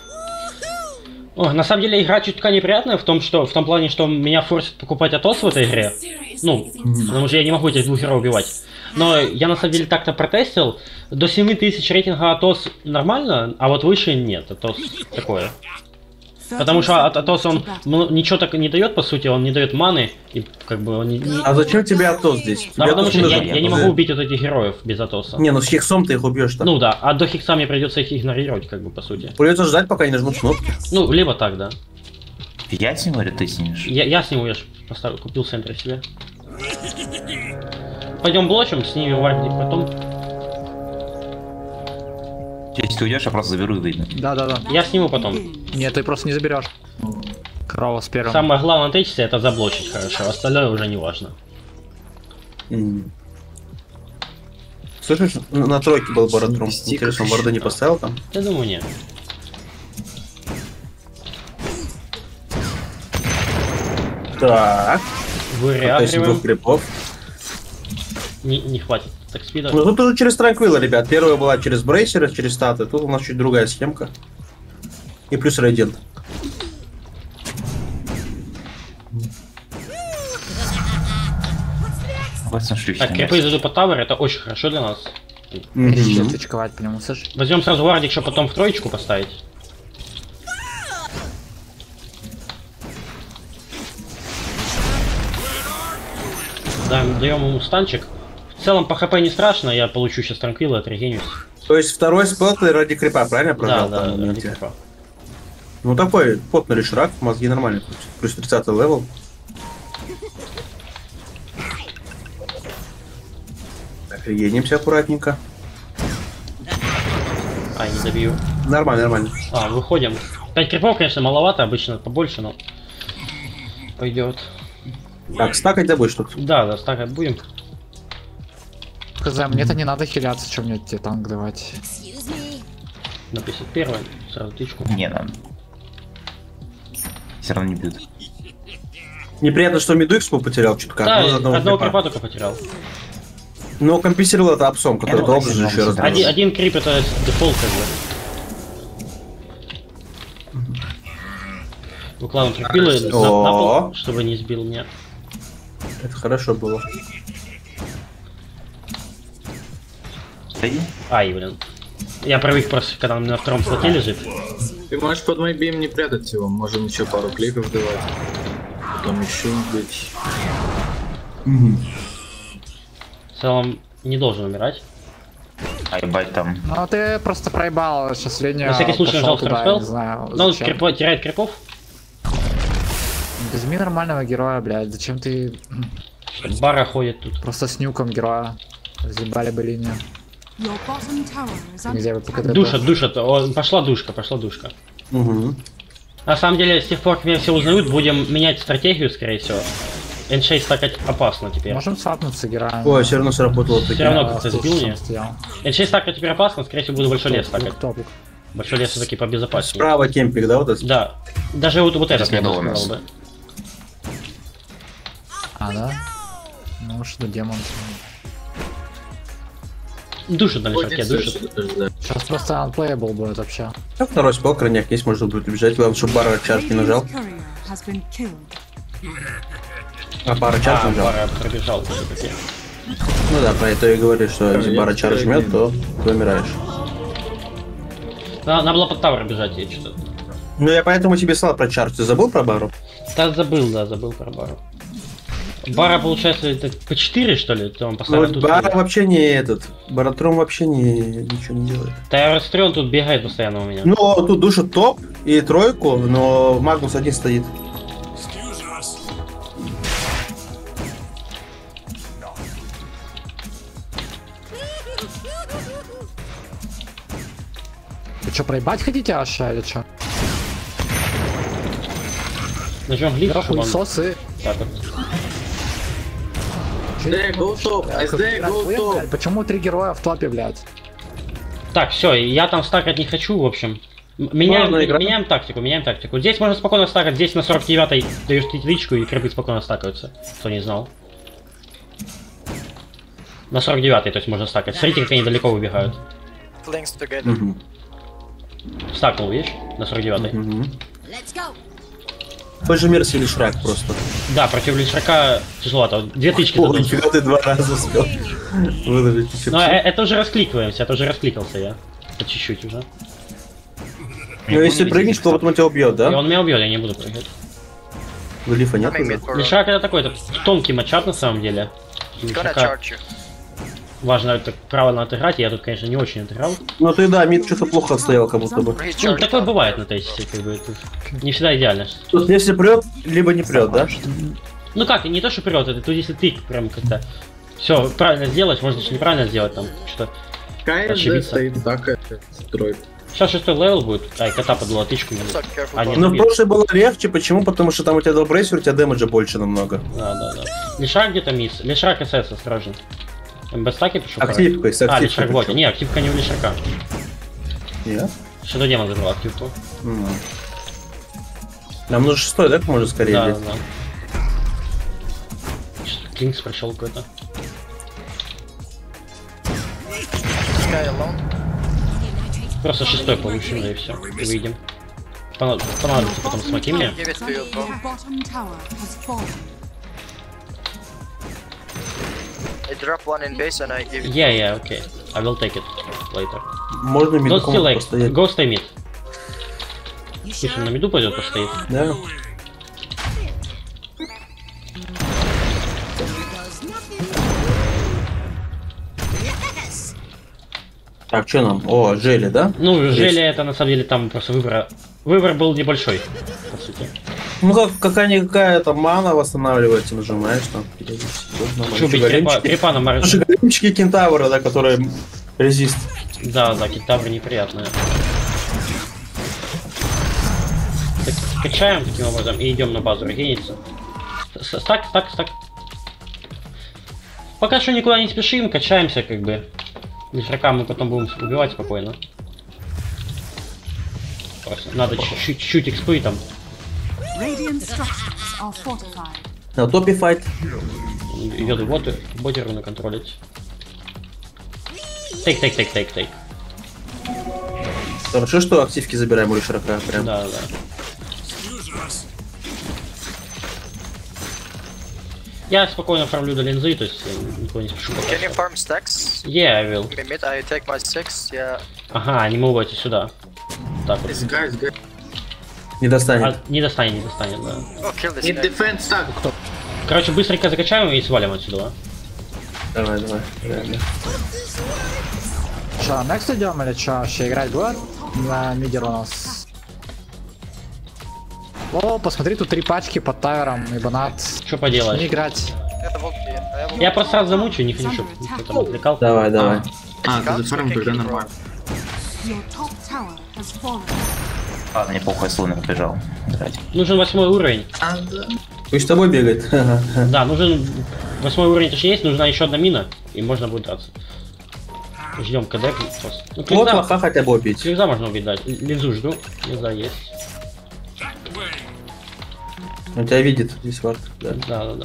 C: О, на самом деле игра чутка неприятная в том, что в том плане, что меня форсит покупать Атос в этой игре. Ну, потому что я не могу этих двух героев убивать. Но я на самом деле так-то протестил. До семи тысяч рейтинга Атос нормально, а вот выше нет. Атос такое. Потому что Ат- Атос он ну, ничего так не дает, по сути, он не дает маны, и как бы он не... не-
B: А зачем тебе Атос здесь?
C: Да,
B: Тебе
C: потому
B: Атос
C: что я,
B: нужен.
C: я не могу убить вот этих героев без Атоса.
B: Не, ну с Хексом ты их убьешь там.
C: Ну да, а до Хикса мне придется их игнорировать, как бы, по сути.
B: Придется ждать, пока не нажмут кнопки.
C: Ну, либо так, да.
H: Я сниму или ты снимешь?
C: Я, я сниму, я ж поставил, купил в центре себе. Пойдем блочим, снимем вардик потом.
H: Если ты уйдешь, я просто заберу и выйду.
I: Да-да-да.
C: Я сниму потом.
I: Нет, ты просто не заберешь. Крова с первым.
C: Самое главное на течисе это заблочить хорошо, остальное уже не важно.
B: М. Слышишь, на на тройке был Баратрум.
H: Стиков
B: Интересно,
H: еще,
B: Барда не
H: да.
B: поставил там?
C: Я думаю, нет.
B: Так. То есть двух
C: Выреагриваем.
B: крипов.
C: Не, не хватит так спида.
B: Ну тут уже через Транквилла, ребят. Первая была через Брейсера, через статы. Тут у нас чуть другая схемка. И плюс Рейдент.
H: Вот смотри,
C: Так, крипы зайду по тавер, это очень хорошо для нас.
I: Еще
B: Мгм.
I: тычковать по нему, слышишь?
C: Возьмем сразу вардик, чтобы потом в троечку поставить. Да, даем ему станчик. В целом по хп не страшно, я получу сейчас транквилла, отрегенюсь.
B: То есть второй спел ты ради крипа, правильно я
C: Да,
B: прожал?
C: да,
B: там в
C: ради
B: моменте?
C: крипа.
B: Ну такой потный решрак, мозги нормально. Плюс тридцатый левел. Так, Так, едемся аккуратненько.
C: А, не добью.
B: Нормально, нормально.
C: А, выходим. пять крипов, конечно, маловато, обычно побольше, но пойдет.
B: Так, стакать да будешь тут?
C: Да, да, стакать будем.
I: Хз, мне-то не надо хиляться, что мне тебе танк давать.
C: На пятьдесят первый, сразу тычку.
H: Не надо. Все равно не бьют.
B: Неприятно, что миду экспо потерял чутка.
C: Да,
B: но за одного
C: одного
B: крипа.
C: крипа только потерял.
B: Но компенсировал это апсом, который
H: Это
B: долго же
H: максимум
B: еще раз.
C: Один, один крип это дефолт как бы. Выкладываем крипилы на, на пол, чтобы не сбил меня.
B: Это хорошо было.
H: Стои.
C: Ай, блин. Я привык просто, когда он на втором слоте лежит.
G: Ты можешь под мой бим не прятать его, можем еще пару кликов давать. Потом еще бить.
C: В целом не должен умирать.
H: А ебать там.
I: Ну ты просто проебал сейчас линию.
C: На всякий случай нажал
I: туда,
C: второй
I: не знаю.
C: Но он
I: зачем.
C: крипо, теряет крипов.
I: Возьми нормального героя, блядь. Зачем ты
C: Бара ходит тут.
I: просто с нюком героя? Разъебали бы линию.
E: Your bottom tower is under
I: Нельзя бы ПКД.
C: Душат, душат. О, пошла душка, пошла душка.
B: Угу.
C: На самом деле, с тех пор, как меня все узнают, будем менять стратегию, скорее всего. эн шесть стакать опасно теперь.
I: Можем свапнуться героем.
B: Ой, все равно сработало таки.
C: Все равно
I: Я
C: как-то
I: тут
C: сбил
I: сам
C: меня.
I: стоял.
C: эн шесть стакать теперь опасно, скорее всего, буду большой лес стакать.
I: Топик.
C: Большой лес все-таки побезопаснее.
B: Справа кемпик, да, вот этот?
C: Да. Даже вот, вот этот
H: Сейчас
C: я бы
H: медовый у нас.
C: сказал бы.
I: А, да? Ну что, демон.
C: Душит на
G: Будет
C: лишаке, душит.
G: что-то ждать.
I: Сейчас просто unplayable будет вообще.
B: Так, второй спел, крайняк есть, можно будет убежать. Главное, чтобы бара чарж не нажал.
E: courier has been killed.
B: А бара чарж
C: А,
B: нажал.
C: Бара пробежал все-таки.
B: Ну да, про это и говоришь, что если
G: я
B: бара чарж
G: повторяю
B: жмет, то ты умираешь.
C: Надо, надо было под тавер бежать, я что-то.
B: Ну я поэтому тебе сказал про чарж. Ты забыл про бару?
C: Да, забыл, да, забыл про бару. Бара, получается, это по четыре, что ли? То он
B: Ну,
C: постоянно
B: вот
C: тут...
B: бара вообще не этот. Баратрум вообще не, ничего не делает.
C: Да я расстроен, тут бегает постоянно у меня.
B: Ну, тут душит топ и тройку, но Магнус один стоит.
I: Вы что, проебать хотите Аша или что?
C: Нажмем глиф, чтобы он...
I: Хуесосы.
C: Так вот.
G: Эй, go top, эс ди, go top.
I: Почему три героя в топе, блядь?
C: Так, все, я там стакать не хочу, в общем. М- Меняем,
B: Можно играть.
C: меняем тактику, меняем тактику. Здесь можно спокойно стакать, здесь на сорок девятой даешь тычку и крипы спокойно стакаются. Кто не знал. На сорок девятой, то есть можно стакать. Смотрите, как они далеко выбегают.
B: Угу.
C: Стакнул, видишь? На сорок девятой.
B: Угу. Тот же Мерси или Шрак просто.
C: Да, против Лишрака тяжеловато. Две тычки
B: О,
C: задать.
B: нифига ты два раза успел выложить. еще
C: Но
B: всё.
C: э- это уже раскликиваемся, это уже раскликался я. По чуть-чуть уже.
B: Ну если прыгнешь, то потом тебя убьет,
C: И
B: да?
C: он меня убьет, я не буду прыгать.
B: Глифа нет уже?
C: Лишрак это такой, это тонкий матчап на самом деле. Лишрака важно это правильно отыграть, я тут, конечно, не очень отыграл.
B: Ну ты да, мид что-то плохо отстоял, как будто бы.
C: Ну, такое бывает на тесте, как бы, это не всегда идеально.
B: Тут если прет, либо не прет, да?
C: Ну как, не то, что прет, это тут если ты прям как-то все правильно сделать, можно же неправильно сделать там, что
G: КСД
C: Ошибиться.
G: стоит так, тройка.
C: сейчас шестой левел будет, ай, кота подала тычку не а, не
B: Но в
C: забил.
B: прошлой было легче, почему? Потому что там у тебя долбрейсер, у тебя дэмэджа больше намного.
C: Да, да, да. Лишрак где-то мисс, Лишрак СС, осторожно. Без стаки пошел.
B: Активкой, с
C: А,
B: активкой
C: Лишрак, вот,
B: причем.
C: не, активка не у Лишрака.
B: Нет?
C: Что-то демон забрал активку.
B: М. Нам нужен шестой, да, можно скорее
C: Да, да,
B: взять?
C: да. Что-то Клинкс прошел какой-то. Просто шестой получим, да и все. И выйдем. Понад- Понадобится потом смоки мне.
E: Your bottom tower has fallen.
C: Yeah, yeah, okay. I will take it later.
B: Можно
C: Don't
B: мидком
C: steal like,
B: постоять.
C: go stay mid. Слушай, на миду пойдет постоит.
B: Да? Так, что нам? О, Жели, да?
C: Ну,
B: Есть.
C: Желе это на самом деле там просто выбор. Выбор был небольшой, по сути.
B: Ну как какая-никакая там мана восстанавливается, нажимаешь там.
C: Что бить крипа, крипа на морде?
B: Наши големчики кентавра, да, которые резист.
C: Да, да, кентавры неприятные. Так, качаем таким образом и идем на базу регениться. Стак, стак, стак. Пока что никуда не спешим, качаемся как бы. Лишрака мы потом будем убивать спокойно. Просто надо чуть-чуть экспы там.
B: На топе файт.
C: Идет боты, ботеры на контролить. Тейк, тейк, тейк, тейк, тейк.
B: Хорошо, что активки забираем у Лишрака прям.
C: Да, да. Я спокойно фармлю до линзы, то есть я никого не спешу пока.
J: Can you farm stacks?
C: Yeah, I will.
J: Mid, I take my six, yeah.
C: Ага, они мувайте сюда. Так вот.
G: This guy is good.
B: Не достанет.
C: А, не достанет, не достанет, да.
J: Oh, kill this
G: Need
J: guy.
G: defense stack.
C: Короче, быстренько закачаем и свалим отсюда.
B: Давай, давай. Реально.
I: Что, next идем или что? Вообще играть будет? На мидер у нас. О, посмотри, тут три пачки под тайером и банат.
C: Что поделать?
I: Не играть.
C: Я просто сразу замучу, не финишу. Никто там отвлекал.
B: Давай, давай.
G: А, ты зафармил, тогда нормально.
H: Ладно, не похуй, слон побежал.
C: Нужен восьмой уровень.
B: Пусть с тобой бегает.
C: Да, нужен восьмой уровень, точнее есть, нужна еще одна мина, и можно будет драться. Ждем КД просто. Ну,
B: Вот лоха хотя бы убить.
C: Клинза можно убить, да. Линзу жду. Линза есть.
B: Он тебя видит, здесь вард. Да,
C: да, да. да.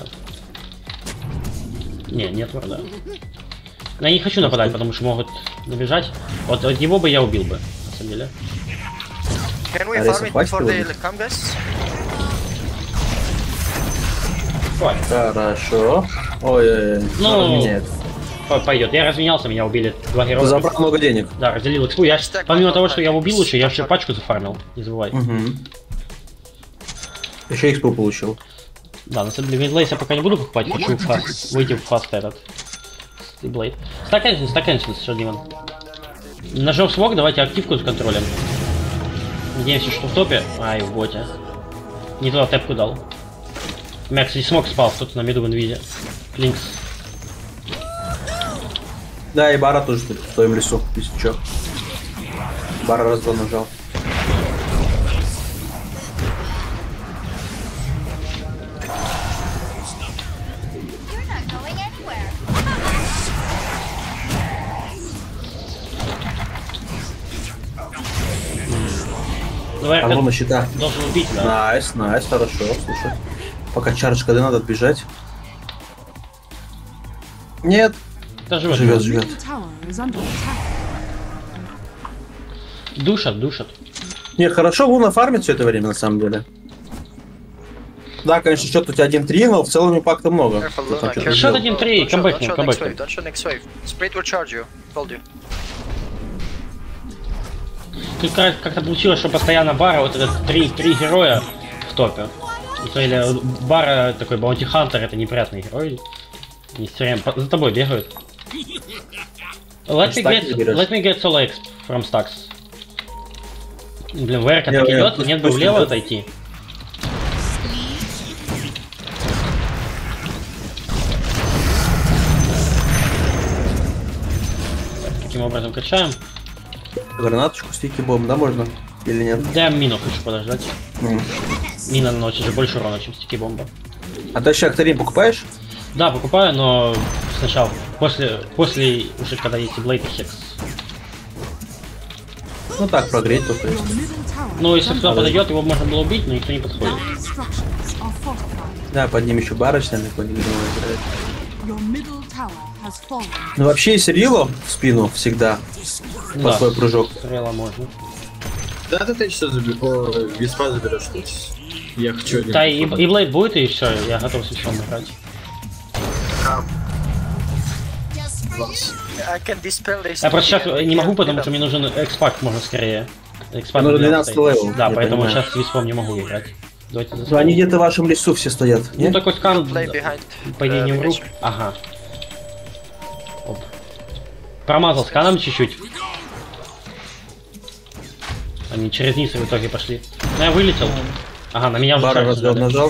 C: Не, нет варда. Я не хочу нападать, потому что могут набежать. Вот, вот его бы я убил бы, на самом деле.
J: Can we farm it before they come, guys?
B: Хорошо. Ой-ой-ой.
C: Ну, пойдет. Я разменялся, меня убили два героя.
B: Забрал много денег.
C: Да, разделил экспу. Я, помимо того, что я убил лучше, я еще пачку зафармил. Не забывай.
B: Угу. Еще экспу получил.
C: Да, на самом деле, мидлейс я пока не буду покупать, хочу фаст, выйти в фаст этот. Стиблейд. Стаканчик, стаканчик, что, Димон. Нажал смог, давайте активку с контролем. Надеемся, что в топе. Ай, в боте. Не туда тэпку дал. У меня, кстати, смог спал, кто-то на миду в инвизе. Линкс.
B: Да, и Бара тоже тут, в твоем лесу, если чё. Бара раз-два нажал.
C: Давай,
B: а на щита.
C: Должен убить, да.
B: Найс, найс, хорошо, слушай. Пока чарочка, да, надо отбежать. Нет.
C: Да, живет,
B: живет, живет.
C: Душат, душат.
B: Не, хорошо, Луна фармит все это время, на самом деле. Да, конечно, счет у тебя один-три, но в целом импакта много.
C: Счет один-три, камбэкнем, камбэкнем. Тут как-то получилось, что постоянно Бара, вот это три, три героя в топе. Или Бара такой Баунти Хантер, это неприятный герой. Не все время за тобой бегают. Let me get, let me get solo exp from stacks. Блин, Верка так идет, нет бы влево отойти. Таким образом качаем.
B: Гранаточку, стики, бомб, да, можно? Или нет?
C: Да, мину хочу подождать.
B: Mm.
C: Мина наносит же больше урона, чем стики бомба.
B: А ты еще Акторин покупаешь?
C: Да, покупаю, но сначала, после, после уже когда есть и Блейд и Хекс.
B: Ну так, прогреть только есть.
C: Ну, если кто подойдет, его можно было убить, но никто не подходит.
B: Да, под ним еще барыч, наверное, какой-нибудь играет. Ну вообще, если Рило в спину всегда,
C: ну,
B: под
C: да,
B: свой прыжок.
C: Рило можно.
G: Да, да ты что заберешь? О, виспа заберешь, что я хочу один.
C: Да, и, и Блейд будет, и все, я готов с вещом играть. Я просто сейчас не могу, потому что мне нужен экспакт, можно скорее. Экспакт
B: нужен двенадцатый левел.
C: Да, поэтому
B: понимаю.
C: сейчас с виспом не могу играть. Давайте
B: ну, они где-то в вашем лесу все стоят.
C: Ну
B: нет?
C: такой скан, по идее, не умру. Ага. Оп. Промазал сканом чуть-чуть. Они через низ в итоге пошли. Ну я вылетел. Ага, на меня уже
B: Бара
C: шаг
B: развел
C: нажали.
B: нажал.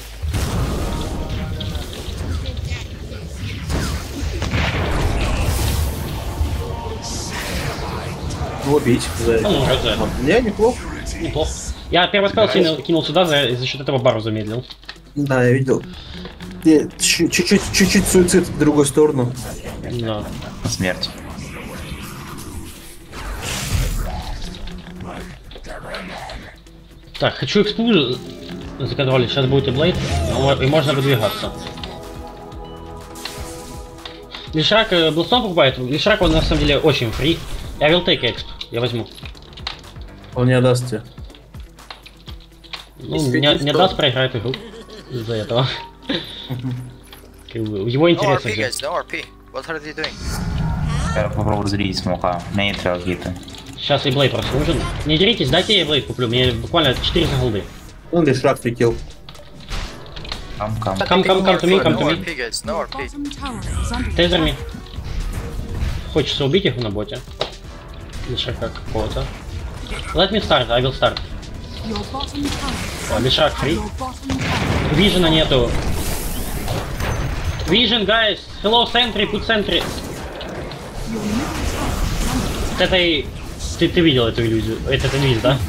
B: Ну, убить за это.
C: Ну, раз за это.
B: Вот. Не, неплохо.
C: Неплохо. Я первый спел кинул, кинул сюда, за, за счет этого бару замедлил.
B: Да, я видел. Не, чуть-чуть, чуть-чуть суицид в другую сторону.
C: Да.
H: Смерть.
C: Так, хочу экспу законтролить, сейчас будет и Блейд, и можно выдвигаться. Лишрак Блстон покупает, Лишрак он на самом деле очень фри. Я will take эксп, я возьму.
B: Он не отдаст тебе.
C: Ну, не, не даст, проиграет игру из-за этого. В его
J: No
C: интересах
J: R P,
C: же.
J: guys, no R P. What are they doing?
H: Я попробую разделить смока. У меня нет реалгита.
C: Сейчас и Блейд просто нужен. Не деритесь, дайте я Блейд куплю, мне буквально четыреста голды.
B: Он лишь рак фрикил.
H: Кам, кам.
C: Come, come, come to me, come to
J: No
C: me.
J: R P, guys, no R P.
E: Bottom tower is under
C: Тезер ми.
E: attack.
C: Хочется убить их на боте. Лишрака какого-то. Let me start, I will start.
E: Your bottom tower.
C: О, Лишрак фри.
E: Your bottom tower.
C: Вижена нету. Vision, guys! Hello, sentry, put sentry.
E: Your middle tower.
C: Вот этой... Ты, ты видел эту иллюзию? Это ты видел, да?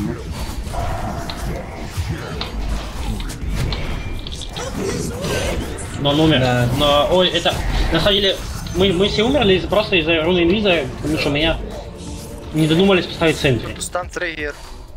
C: Но он умер.
B: Да.
C: Но, ой, это... На самом деле, мы, мы все умерли из- просто из-за руны инвиза, потому что меня не додумались поставить сентри.
J: Stand three here.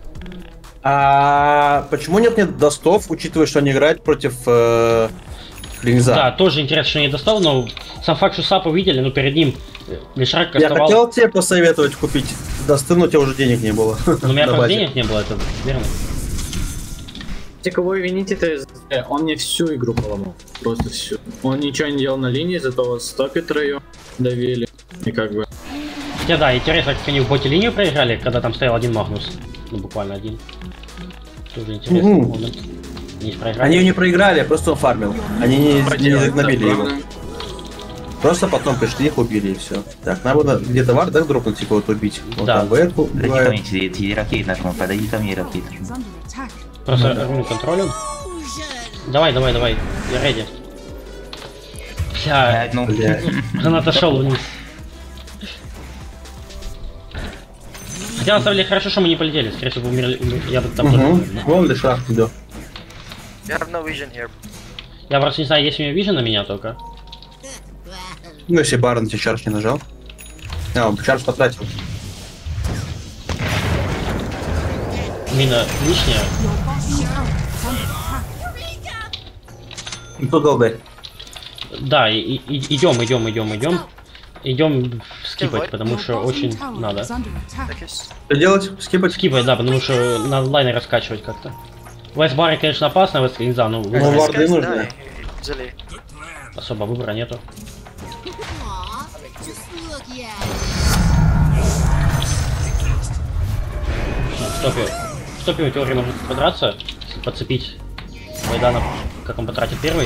B: А почему нет нет достов, учитывая, что они играют против э, Линза?
C: Да, тоже интересно, что не достал, но сам факт, что Сапа видели, но перед ним Лишрак
B: Я
C: кастовал...
B: хотел тебе посоветовать купить досты, но у тебя уже денег не было.
C: Но у меня
B: на
C: просто
B: базе.
C: денег не было, это верно.
G: Те, кого вы вините, то он мне всю игру поломал. Просто всю. Он ничего не делал на линии, зато вас стопит район давили. И как бы...
C: Хотя да, интересно, как они в боте линию проиграли, когда там стоял один Магнус. Ну, буквально один. Тоже интересный
B: Мгм.
C: момент. Они ж проиграли.
B: Они ее не проиграли, а просто он фармил. Они не, не
G: Проделать,
B: набили
G: да,
B: его.
G: главное.
B: Просто потом пришли, их убили и все. Так, нам надо где-то вар, да, дропнуть и кого-то убить. Вот
C: Да.
B: там Вэрку
H: Подойди ко
B: убивают.
H: мне, тебе тебе ракет нажму. Подойди ко мне, ракет.
E: Is under attack.
C: Просто руну контролем. Давай, давай, давай. Я реди. Бля,
H: Блядь, ну,
B: Бля.
C: он отошел вниз. Хотя на самом деле хорошо, что мы не полетели. Скорее всего, умерли. умер- Я бы там тоже
B: Угу.
C: умер, да.
B: Вон лишь рак идет.
J: You have no vision here.
C: Я просто не знаю, есть у меня вижен на меня только.
B: Ну, если Барон тебе чарж не нажал. А, он чарж потратил.
C: Мина лишняя.
E: Your bottom tower is under attack.
B: Ну, тут голдай.
C: Да, и, и- и- идем, идем, идем, идем. Идем скипать, потому
E: Your
C: что
E: bottom
C: очень
E: tower
C: надо.
E: is under attack.
J: Take his.
B: Что делать? Скипать?
C: Скипать, да, потому что надо лайны раскачивать как-то. Вест Барри, конечно, опасно, Вест Линза, но
B: Ну,
J: These
B: варды
J: guys
B: нужны.
J: die easily.
C: особо выбора нету. В топе, в топе у теории может подраться, если подцепить Майдана, как он потратит первый.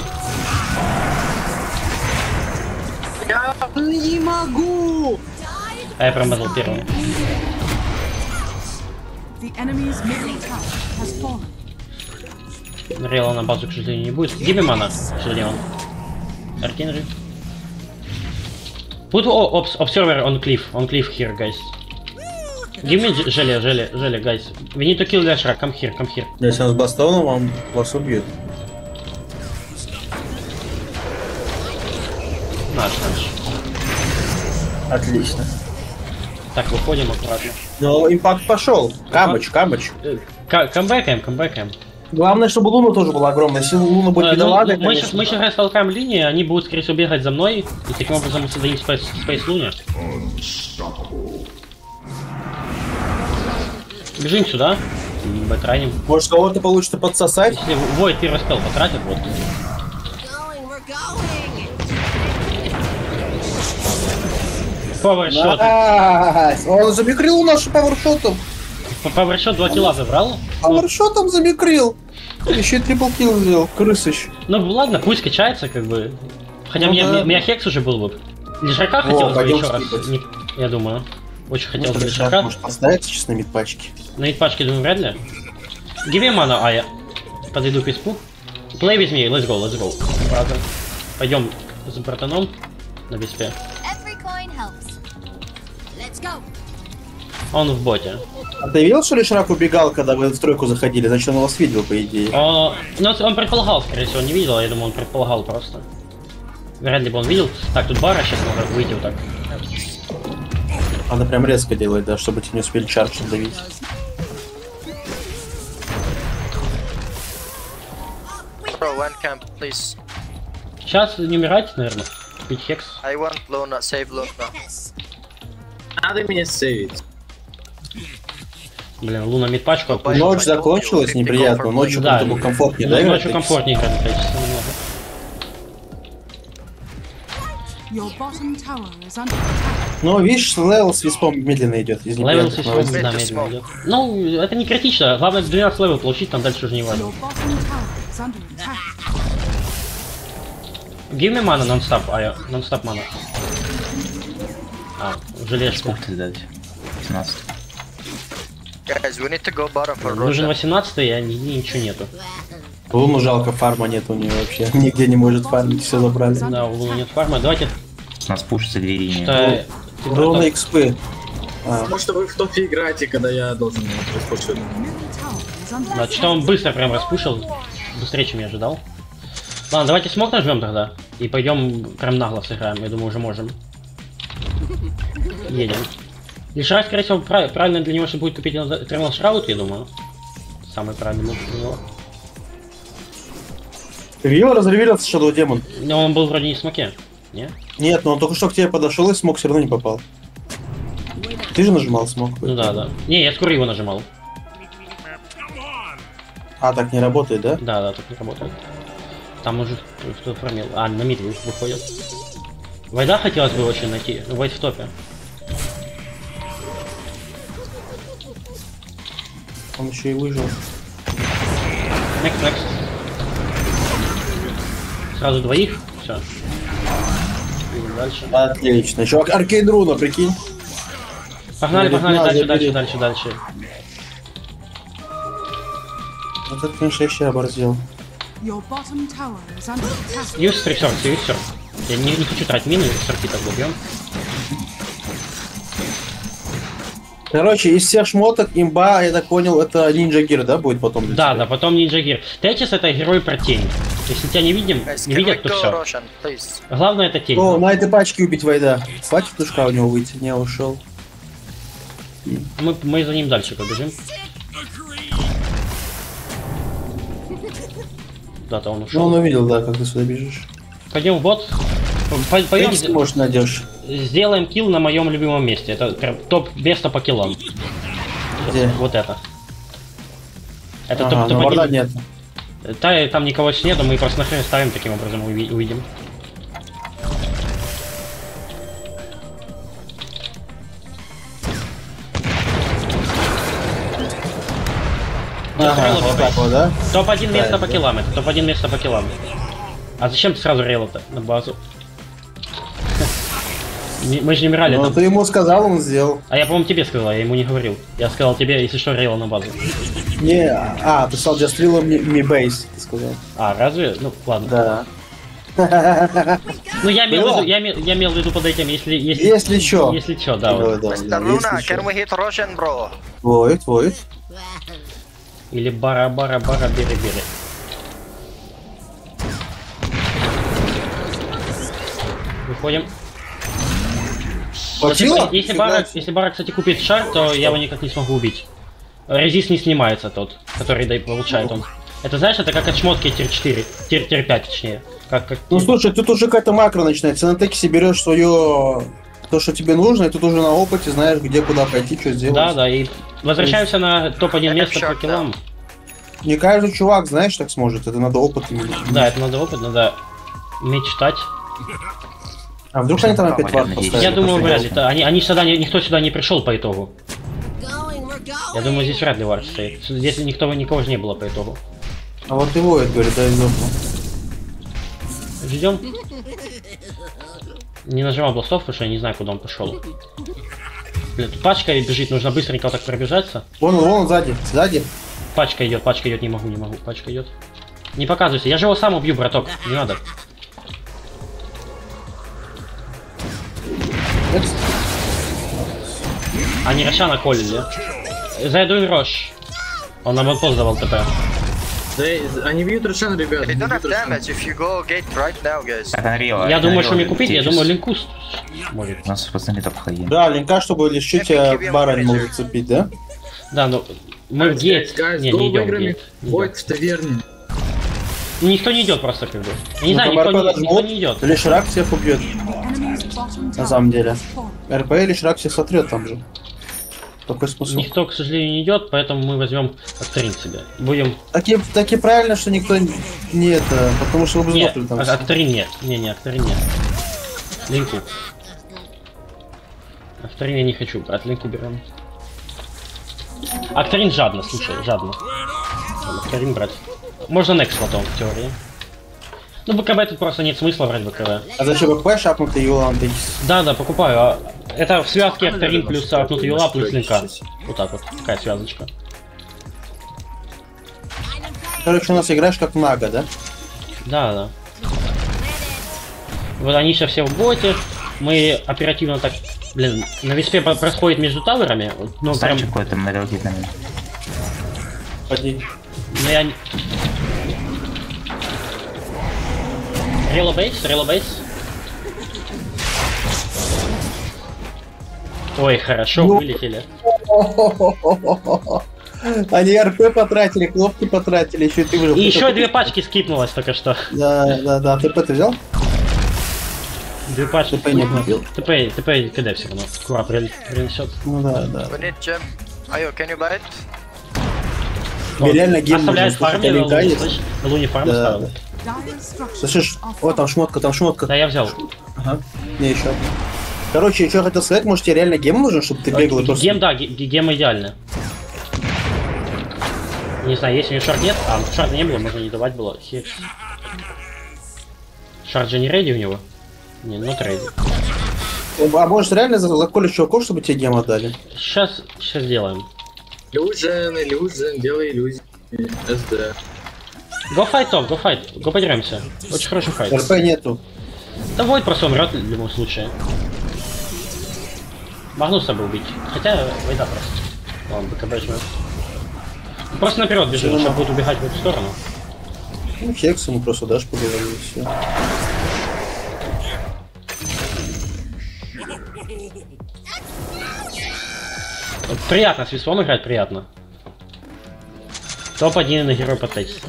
G: Я не могу!
C: А я промазал первым.
E: The enemy's middle tower has fallen.
C: Рейла на базу, к сожалению, не будет. Give me mana, к сожалению. Аркейн жив. Put o- obs observer on cliff, on cliff here, guys. Give me j- желе, желе, желе, guys. We need to kill Lashra, come here, come here.
B: Если он с бастоном, он вас убьет.
C: Наш, наш.
B: Отлично.
C: Так, выходим аккуратно.
B: Но импакт пошел. Камбоч, камбоч.
C: Э, ка- Камбэкаем, камбэкаем.
B: Главное, чтобы Луна тоже была огромная. Если Луна будет
C: Э, ну,
B: бедолагой,
C: мы, сейчас,
B: конечно.
C: мы сейчас растолкаем линии, они будут, скорее всего, бегать за мной, и таким образом мы создадим спейс, спейс Луне. Бежим сюда, бэкраним.
B: Может, кого-то получится подсосать?
C: Если Войд первый спел потратит, вот. Пауэршот.
B: Найс! Он замикрил нашу пауэршотом.
C: Пауэршот два килла забрал.
B: Пауэршотом замикрил. Еще и трипл килл сделал. Крысыч.
C: Ну ладно, пусть качается, как бы. Хотя
B: Ну
C: мне,
B: да.
C: мне, мне Хекс уже был бы. Лишака
B: О,
C: хотелось бы
B: пойдем
C: еще раз.
B: скипать.
C: Не- я думаю. Очень хотелось бы
B: Ну,
C: Лишака.
B: может поставить сейчас на мидпачке.
C: На мидпачке, думаю, вряд ли. Give me mana, Ая. подойду к испу. Play with me, let's go, let's go. Brother. Пойдем с братаном на виспе. Он в боте.
B: А ты видел, что ли, Шрак убегал, когда вы в тройку заходили? Значит, он вас видел, по идее.
C: О, ну, он предполагал, скорее всего, не видел, я думаю, он предполагал просто. Вряд ли бы он видел. Так, тут бара, сейчас надо выйти вот так.
B: Она прям резко делает, да, чтобы тебе не успели чардж давить.
J: Bro, one camp, please.
C: Сейчас не умирать, наверное. Пить хекс.
J: I want Luna, save Luna.
G: Надо меня сейвить.
C: Блин, Луна мидпачку.
B: Ночь закончилась, неприятно. Ночью
C: да,
B: как-то было комфортнее,
C: ну,
B: да?
C: Ночью комфортнее играть, качественно немного.
B: Ну, видишь, левел с виспом медленно идет.
C: Левел с виспом, да, медленно идет. Ну, это не критично. Главное двенадцать левел получить, там дальше уже не важно. Give me mana non-stop, а non-stop mana. А, железку.
H: семнадцать.
J: Guys, we need to go bottom for
C: Нужен
J: Roshan.
C: восемнадцатый, а ничего нету.
B: Луну жалко, фарма нет у нее вообще. Нигде не может фармить, все забрали.
C: Да, у Луны нет фарма. Давайте...
H: У нас пушится две линии.
C: Что...
B: Луна экспы.
G: Потому что вы в топе играете, когда я должен распушить.
C: Да, что он быстро прям распушил. Быстрее, чем я ожидал. Ладно, давайте смог нажмем тогда. И пойдем прям нагло сыграем. Я думаю, уже можем. Едем. Лишай, скорее всего, прав... правильно для него, что будет купить Eternal Shroud, я думаю. Самый правильный мув для него.
B: Ты видел, разревелился Shadow Demon?
C: Но он был вроде не в смоке. Не?
B: Нет, но он только что к тебе подошел и смог все равно не попал. Ты же нажимал смог.
C: Ну да, да. Не, я скоро его нажимал.
B: А, так не работает, да?
C: Да, да, так не работает. Там уже кто-то промел. А, на мид выходит. Вайда хотелось бы очень найти. Вайд в топе.
B: Он еще и выжил.
C: Next, next. Сразу двоих. Все. Идем дальше.
B: Отлично. Чувак, Аркейн Руна, прикинь.
C: Погнали,
B: Говорит,
C: погнали,
B: на,
C: дальше,
B: забери.
C: дальше, дальше, дальше.
B: Вот это, конечно, я еще оборзел.
C: Юз ресерч, юз ресерч. Я не, не хочу тратить мины, ресерчи так убьем.
B: Короче, из всех шмоток имба, я так понял, это Ninja Gear, да, будет потом?
C: Да, да, потом Ninja Gear. Тетис это герой про тень. Если тебя не видим,
J: Guys,
C: не
J: can
C: видят,
J: we
C: то
J: go
C: все.
J: Roshan, please?
C: Главное это тень.
B: О, на этой пачке убить Вайда. Хватит душка у него выйти, не ушел.
C: Мы, мы за ним дальше побежим. Да-то он
B: Ну,
C: ушел.
B: он увидел, да, как ты сюда бежишь.
C: Пойдем в бот. По- Пойдем,
B: Эти, может, найдешь.
C: сделаем килл на моем любимом месте. Это прям топ место по киллам.
B: Где?
C: Вот это. Это
B: Ага,
C: топ,
B: но
C: топ
B: борда
C: один.
B: нет.
C: Та, там никого сейчас нету, мы просто нахрен ставим, таким образом уви- увидим.
B: Ага, вот так вот, да?
C: топ один место
B: Да,
C: по
B: да.
C: киллам, это топ один место по киллам. А зачем ты сразу рейл-то на базу? Не- Мы же не умирали
B: Ну,
C: там.
B: ты ему сказал, он сделал.
C: А я, по-моему, тебе сказал, я ему не говорил. Я сказал тебе, если что, рейла на базу.
B: Не, а, ты сказал, just real me, me base, ты сказал.
C: А, разве? Ну, ладно.
B: Да.
C: Ну, я имел в
B: Было?
C: виду, я, ме- я имел в виду под этим, если... Если,
B: Если чё.
C: Если чё, да.
B: Да,
C: Вот.
B: да,
J: Mister
B: да,
J: Luna,
B: если
J: can
B: чё.
J: we hit Roshan, bro?
B: Воет, воет.
C: Или бара-бара-бара, бери-бери. Выходим.
B: Хватило?
C: Если, если, бара, если бара, кстати, купит шар, то я его никак не смогу убить. Резист не снимается тот, который да, и получает он. Это знаешь, это как от шмотки тир четыре, тир, тир пять точнее. Как, как
B: Ну
C: тир-
B: слушай, тут уже какая-то макро начинается. На теке себе берешь свое то, что тебе нужно, и тут уже на опыте знаешь, где куда пойти, что сделать.
C: Да, да, и возвращаемся на топ один место по киллам.
B: Не каждый чувак, знаешь, так сможет. Это надо опыт иметь.
C: Да, это надо опыт, надо мечтать.
B: А вдруг они там опять вард поставили?
C: Я думаю, вряд ли. Они, они сюда, не- никто сюда не пришел по итогу. Я думаю, здесь вряд ли вард стоит. Здесь никто, никого же не было по итогу.
B: А вот и воет, говорит, дай зопу.
C: Ждем. Не нажимал бластов, потому что я не знаю, куда он пошел. Блин, тут пачка бежит, нужно быстренько вот так пробежаться.
B: Вон он, вон он сзади, сзади.
C: Пачка идет, пачка идет, не могу, не могу, пачка идет. Не показывайся, я же его сам убью, браток, не надо. Они Рошана наколили. Зайду Рош. Он нам вот давал ТП.
G: Да, они бьют Рошана, ребят.
J: They don't have damage if you go gate right now, guys.
C: Я думаю, что мне купить, я думаю, линку может.
H: У нас пацаны топ ходили.
B: Да, линка, чтобы лишить барань мог зацепить, да?
C: Да, ну мы в гейт. Не, не идем в гейт.
G: Бой в таверне.
C: Никто не идет просто как бы. Я не знаю, никто не, никто не идет.
B: Или Шрак всех убьет. На самом деле. РП или Шрак всех сотрет там же. Какой смысл?
C: Никто, к сожалению, не идет, поэтому мы возьмем Акторин себе. Будем.
B: Так и, так и правильно, что никто не это, потому что вы бы
C: Нет,
B: сдохли там.
C: а- Акторин нет. Не, не, Акторин нет. Линку. Акторин я не хочу брать, линку берем. Акторин жадно, слушай, жадно. Ладно, Акторин брать. Можно Некс потом, в теории. Ну, БКБ тут просто нет смысла брать БКБ.
B: А зачем БКБ шапнутый Юлан?
C: Да, да, покупаю. А это в связке Акторин плюс шапнутый Юла плюс линка. Вот так вот, такая связочка.
B: Короче, у нас играешь как Нага, да?
C: Да, да. Вот они сейчас все в боте. Мы оперативно так... Блин, на виспе по- происходит между таверами. Ну, прям...
H: какой-то налетит на меня.
B: Поди.
C: Ну, я... Рело бейс, рело бейс. Ой, хорошо,
B: Ну.
C: вылетели.
B: Они РП потратили, кнопки потратили, еще и ты уже...
C: И еще две пачки скипнулось только что.
B: Да, да, да. ТП ты взял?
C: Две пачки.
B: ТП не купил.
C: ТП, ТП КД все равно. Кура принесет.
B: Ну да, да.
J: We need gem. Ayo, can you buy it?
B: Тебе реально гем
C: оставляет
B: нужен,
C: фарме,
B: слушай,
C: на
B: линка
C: луне,
B: есть?
C: слышь? На луне фарм
B: Да,
C: оставил.
B: да. Слышишь? Вот там шмотка, там шмотка.
C: Да, я взял.
B: Ага. Не, еще. Короче, что хотел сказать, может тебе реально гем нужен, чтобы ты бегал и просто...
C: Гем, да, ге- гем идеально. Не знаю, если у него шарт нет, а шарта не было, можно не давать было. Хекс. Шарт же не рейди у него? Не, ну рейди.
B: А может реально за- заколешь чуваков, чтобы тебе гем отдали?
C: Сейчас, сейчас сделаем.
G: Illusion, Illusion, делай иллюзии. СД.
C: Go fight топ, go fight, go подеремся. Очень хороший файт.
B: РП нету.
C: Да Войд просто умрет в любом случае. Магнуса бы убить. Хотя Войда просто. Ладно, БКБ жмет. Просто наперед бежим,
B: Ну,
C: сейчас будет убегать в эту сторону.
B: Ну, Хекс ему просто дашь поговорить, и все.
C: Приятно, с весом играть приятно. топ один на герой по тексте.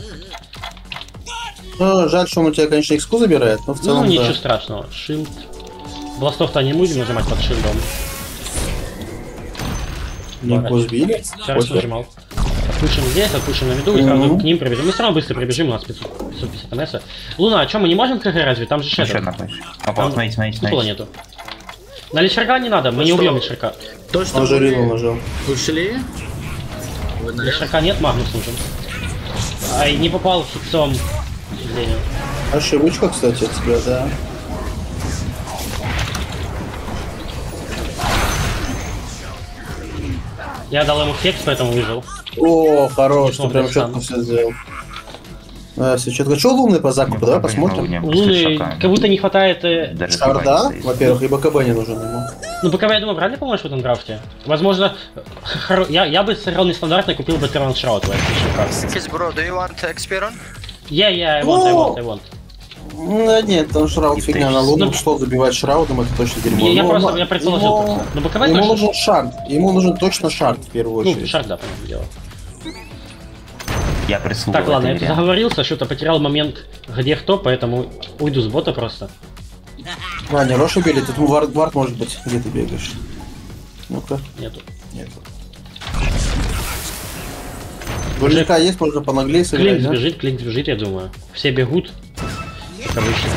B: Ну, жаль, что он у тебя, конечно, экску забирает, но в
C: Ну,
B: целом,
C: ничего
B: да.
C: страшного. Шилд. Бластов-то не будем нажимать под шилдом.
B: Линку сбили.
C: Сейчас раз
B: Похер.
C: нажимал. Отпушим здесь, отпушим на виду и сразу
B: Мгм.
C: к ним пробежим. Мы все равно быстро прибежим, у нас пятьсот пятьдесят МС. Луна, а что, мы не можем КГ разве? Там же
H: Еще
C: шедер.
H: одна пачка. Опа,
C: Там
H: смотрите, смотрите,
C: купола
H: смотрите.
C: нету. На лишерка не надо, мы не
G: что?
C: убьем лишерка.
G: То, что
B: Он же
G: вы
B: Рилу нажал.
G: ушли, вы, наверное,
C: Лишерка нет, Магнус нужен. Ай, не попал хитцом, к сожалению.
B: Ошибочка, кстати, от тебя, да.
C: Я дал ему хекс, поэтому выжил.
B: О, хорош, ты
C: Неплохо,
B: прям
C: Александр.
B: четко все сделал. А, все четко. Что лунный по закупу? Давай посмотрим.
C: У Луны как будто не хватает... э,
B: Шарда, во-первых, и БКБ не нужен ему.
C: Ну, БКБ, я думаю, вряд ли поможешь в этом драфте. Возможно, хоро- я, я бы сыграл нестандартно и купил бы Терран Шраут в этой
J: Kiss, bro, do you want Experon?
C: Я, я, I want, I want, I want.
B: Ну, да нет, там Шрауд
H: И
B: фигня,
H: ты-
B: на лунном
C: Ну,
B: шло забивать Шраудом, это точно дерьмо.
C: Я, я
B: Ну,
C: просто,
B: ма-
C: я предположил
B: ему-
C: просто. Но БКБ
B: Ему
C: точно...
B: нужен шард, ему нужен точно шард в первую
C: Ну,
B: очередь.
C: шаг, да, понятное дело.
H: Я прислугу
C: Так,
H: в
C: ладно,
H: этой
C: я
H: игре.
C: заговорился, что-то потерял момент, где кто, поэтому уйду с бота просто.
B: А, не Рош убили, тут вард, вард может быть, где ты бегаешь. Ну-ка,
C: Нету.
B: нет. Божника есть, можно понаглее сыграть,
C: Клинк
B: да?
C: бежит, клинк бежит, я думаю. Все бегут, как обычно.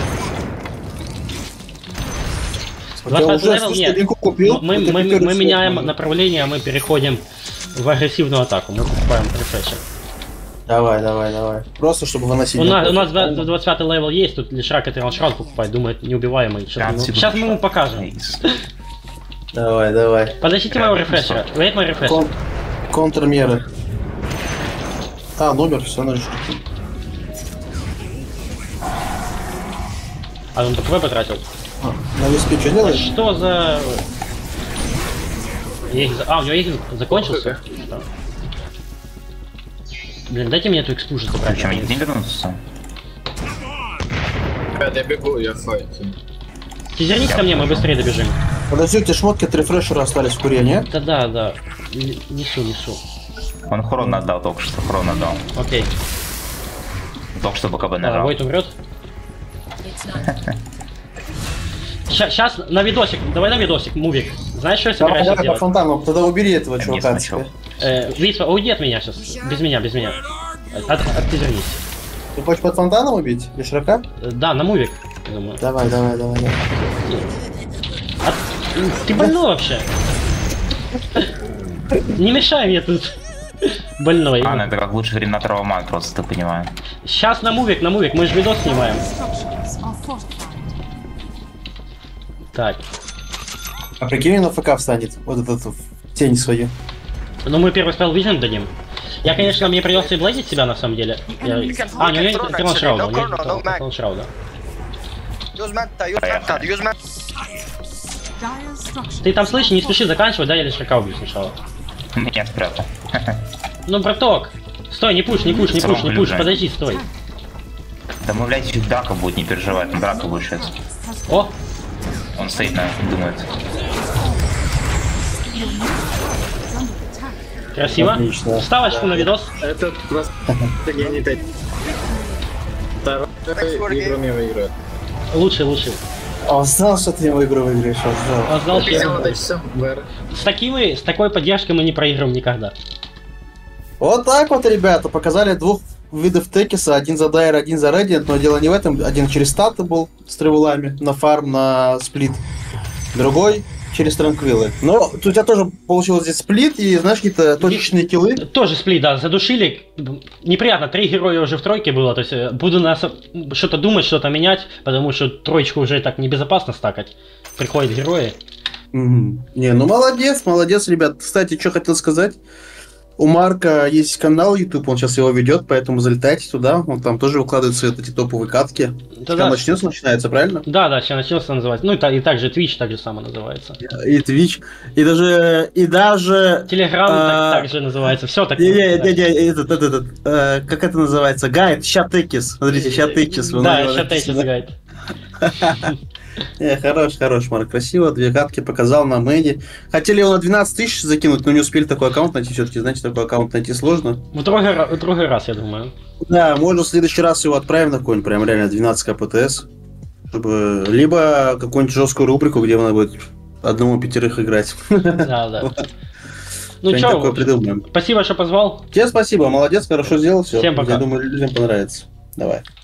B: Хотя
C: двадцать
B: уже,
C: левел,
B: слушай,
C: нет.
B: линку купил,
C: Мы,
B: это
C: мы,
B: пятерку
C: мы меняем
B: можно.
C: направление, мы переходим в агрессивную атаку. Мы покупаем рефрешер.
B: Давай, давай, давай. Просто чтобы выносить.
C: У нас, у
B: неплохо.
C: нас двадцать пятый левел есть, тут лишь Рак и Шрауд покупать, думает неубиваемый. Сейчас, мы, сейчас мы ему покажем.
B: Давай, давай.
C: Подождите моего рефрешера. Вейт мой рефрешер.
B: Кон- контрмеры. А, номер, все на решетке.
C: А он ТП потратил.
B: А, на виспе что
C: А
B: делаешь?
C: что за... Егин за- А, у него Егин закончился? Что? Блин, дайте мне эту экспужу забрать.
H: Причем не вернуться.
G: Ребят, я бегу, я файтю.
C: Тизернись ко мне, мы быстрее добежим.
B: Подожди, у тебя шмотки от рефрешера остались в куре, не?
C: Да, да, да. Н- Несу, несу.
H: Он хрон отдал только что, хрон отдал.
C: Окей.
H: Только что БКБ
C: А,
H: нажал.
C: Войт умрет. Сейчас на видосик, давай на видосик, мувик. Знаешь, что я
B: Давай,
C: собираюсь
B: давай по
C: делать?
B: фонтану, тогда убери этого
H: Я
B: чувака.
H: не смачал.
C: Э, Витва, уйди от меня сейчас. Без меня, без меня. От, оттизернись.
B: Ты хочешь под фонтаном убить? Или широка?
C: Э, Да, на мувик, я думаю.
B: Давай, давай, давай. давай.
C: От- Ты больной вообще? Не мешай мне тут. Больной.
H: А, ну это как лучше время на травмат, просто ты понимаешь.
C: Сейчас на мувик, на мувик, мы же видос снимаем.
E: Structures are fortified.
C: Так.
B: А прикинь, на ФК встанет. Вот этот в тень свою.
C: Ну мы первый спел Vision дадим. Я, конечно, мне придется и блейдить себя на самом деле. Я- А, у него есть Трон Шрауда, у него есть Трон Шрауда.
J: Use Manta, use Manta, use Manta.
E: Dire structures.
C: Ты там слышишь, не спеши заканчивать, да, я лишь шака убью сначала.
H: Меня спрятал.
C: Ну, браток! Стой, не пуш, не пуш, не пуш, не пуш, подожди, стой.
H: Домовляйте, драка будет, не переживай, там драка будет сейчас.
C: О!
H: Он стоит на, думает.
C: Красиво.
B: Отлично.
C: Вставочку на видос.
G: Это просто гений пять. Второй играми выиграет.
C: Лучший, лучший.
B: А он знал, что ты его игру выиграешь, он знал.
C: Он знал, что
G: Сделал
C: я...
G: до часов, ВР.
C: С такими, с такой поддержкой мы не проиграем никогда.
B: Вот так вот, ребята, показали двух видов текиса, один за дайр, один за Radiant, но дело не в этом, один через статы был с тревелами, на фарм, на сплит, другой через транквилы. Но у тебя тоже получилось здесь сплит и, знаешь, какие-то точечные киллы.
C: Тоже сплит, да, задушили. Неприятно, три героя уже в тройке было, то есть э, буду на со- что-то думать, что-то менять, потому что троечку уже так небезопасно стакать. Приходят герои.
B: Мгм. Не, ну молодец, молодец, ребят. Кстати, что хотел сказать. У Марка есть канал YouTube, он сейчас его ведет, поэтому залетайте туда, он там тоже выкладывает вот эти топовые катки.
C: Да,
B: Когда
C: да.
B: начнется, начинается, правильно?
C: Да, да, сейчас начнется называть. Ну и, та- и также Twitch так же само называется.
B: И Twitch, и даже, и даже...
C: Телеграм
B: А,
C: так, так же называется. Все так.
B: Не, не,
C: называется.
B: не, не, этот, этот, этот, э, как это называется? Гайд, щатекис. Смотрите, щатекис. вы
C: Да,
B: на него
C: сейчас
B: написано.
C: Тейчи загайд.
B: Не, хорош, хорош, Марк, красиво, две катки показал на Мэди. Хотели его на двенадцать тысяч закинуть, но не успели такой аккаунт найти, все-таки, знаете, такой аккаунт найти сложно.
C: В другой, ра- в другой раз, я думаю.
B: Да, может, в следующий раз его отправим на какой-нибудь, прям реально двенадцать КПТС, чтобы... Либо какую-нибудь жесткую рубрику, где надо будет одному-пятерых играть.
C: Да, да. Ну
B: Что-нибудь такое
C: чё,
B: придумаем.
C: спасибо, что позвал.
B: Тебе спасибо, молодец, хорошо сделал все.
C: Всем пока.
B: Я думаю, людям понравится. Давай.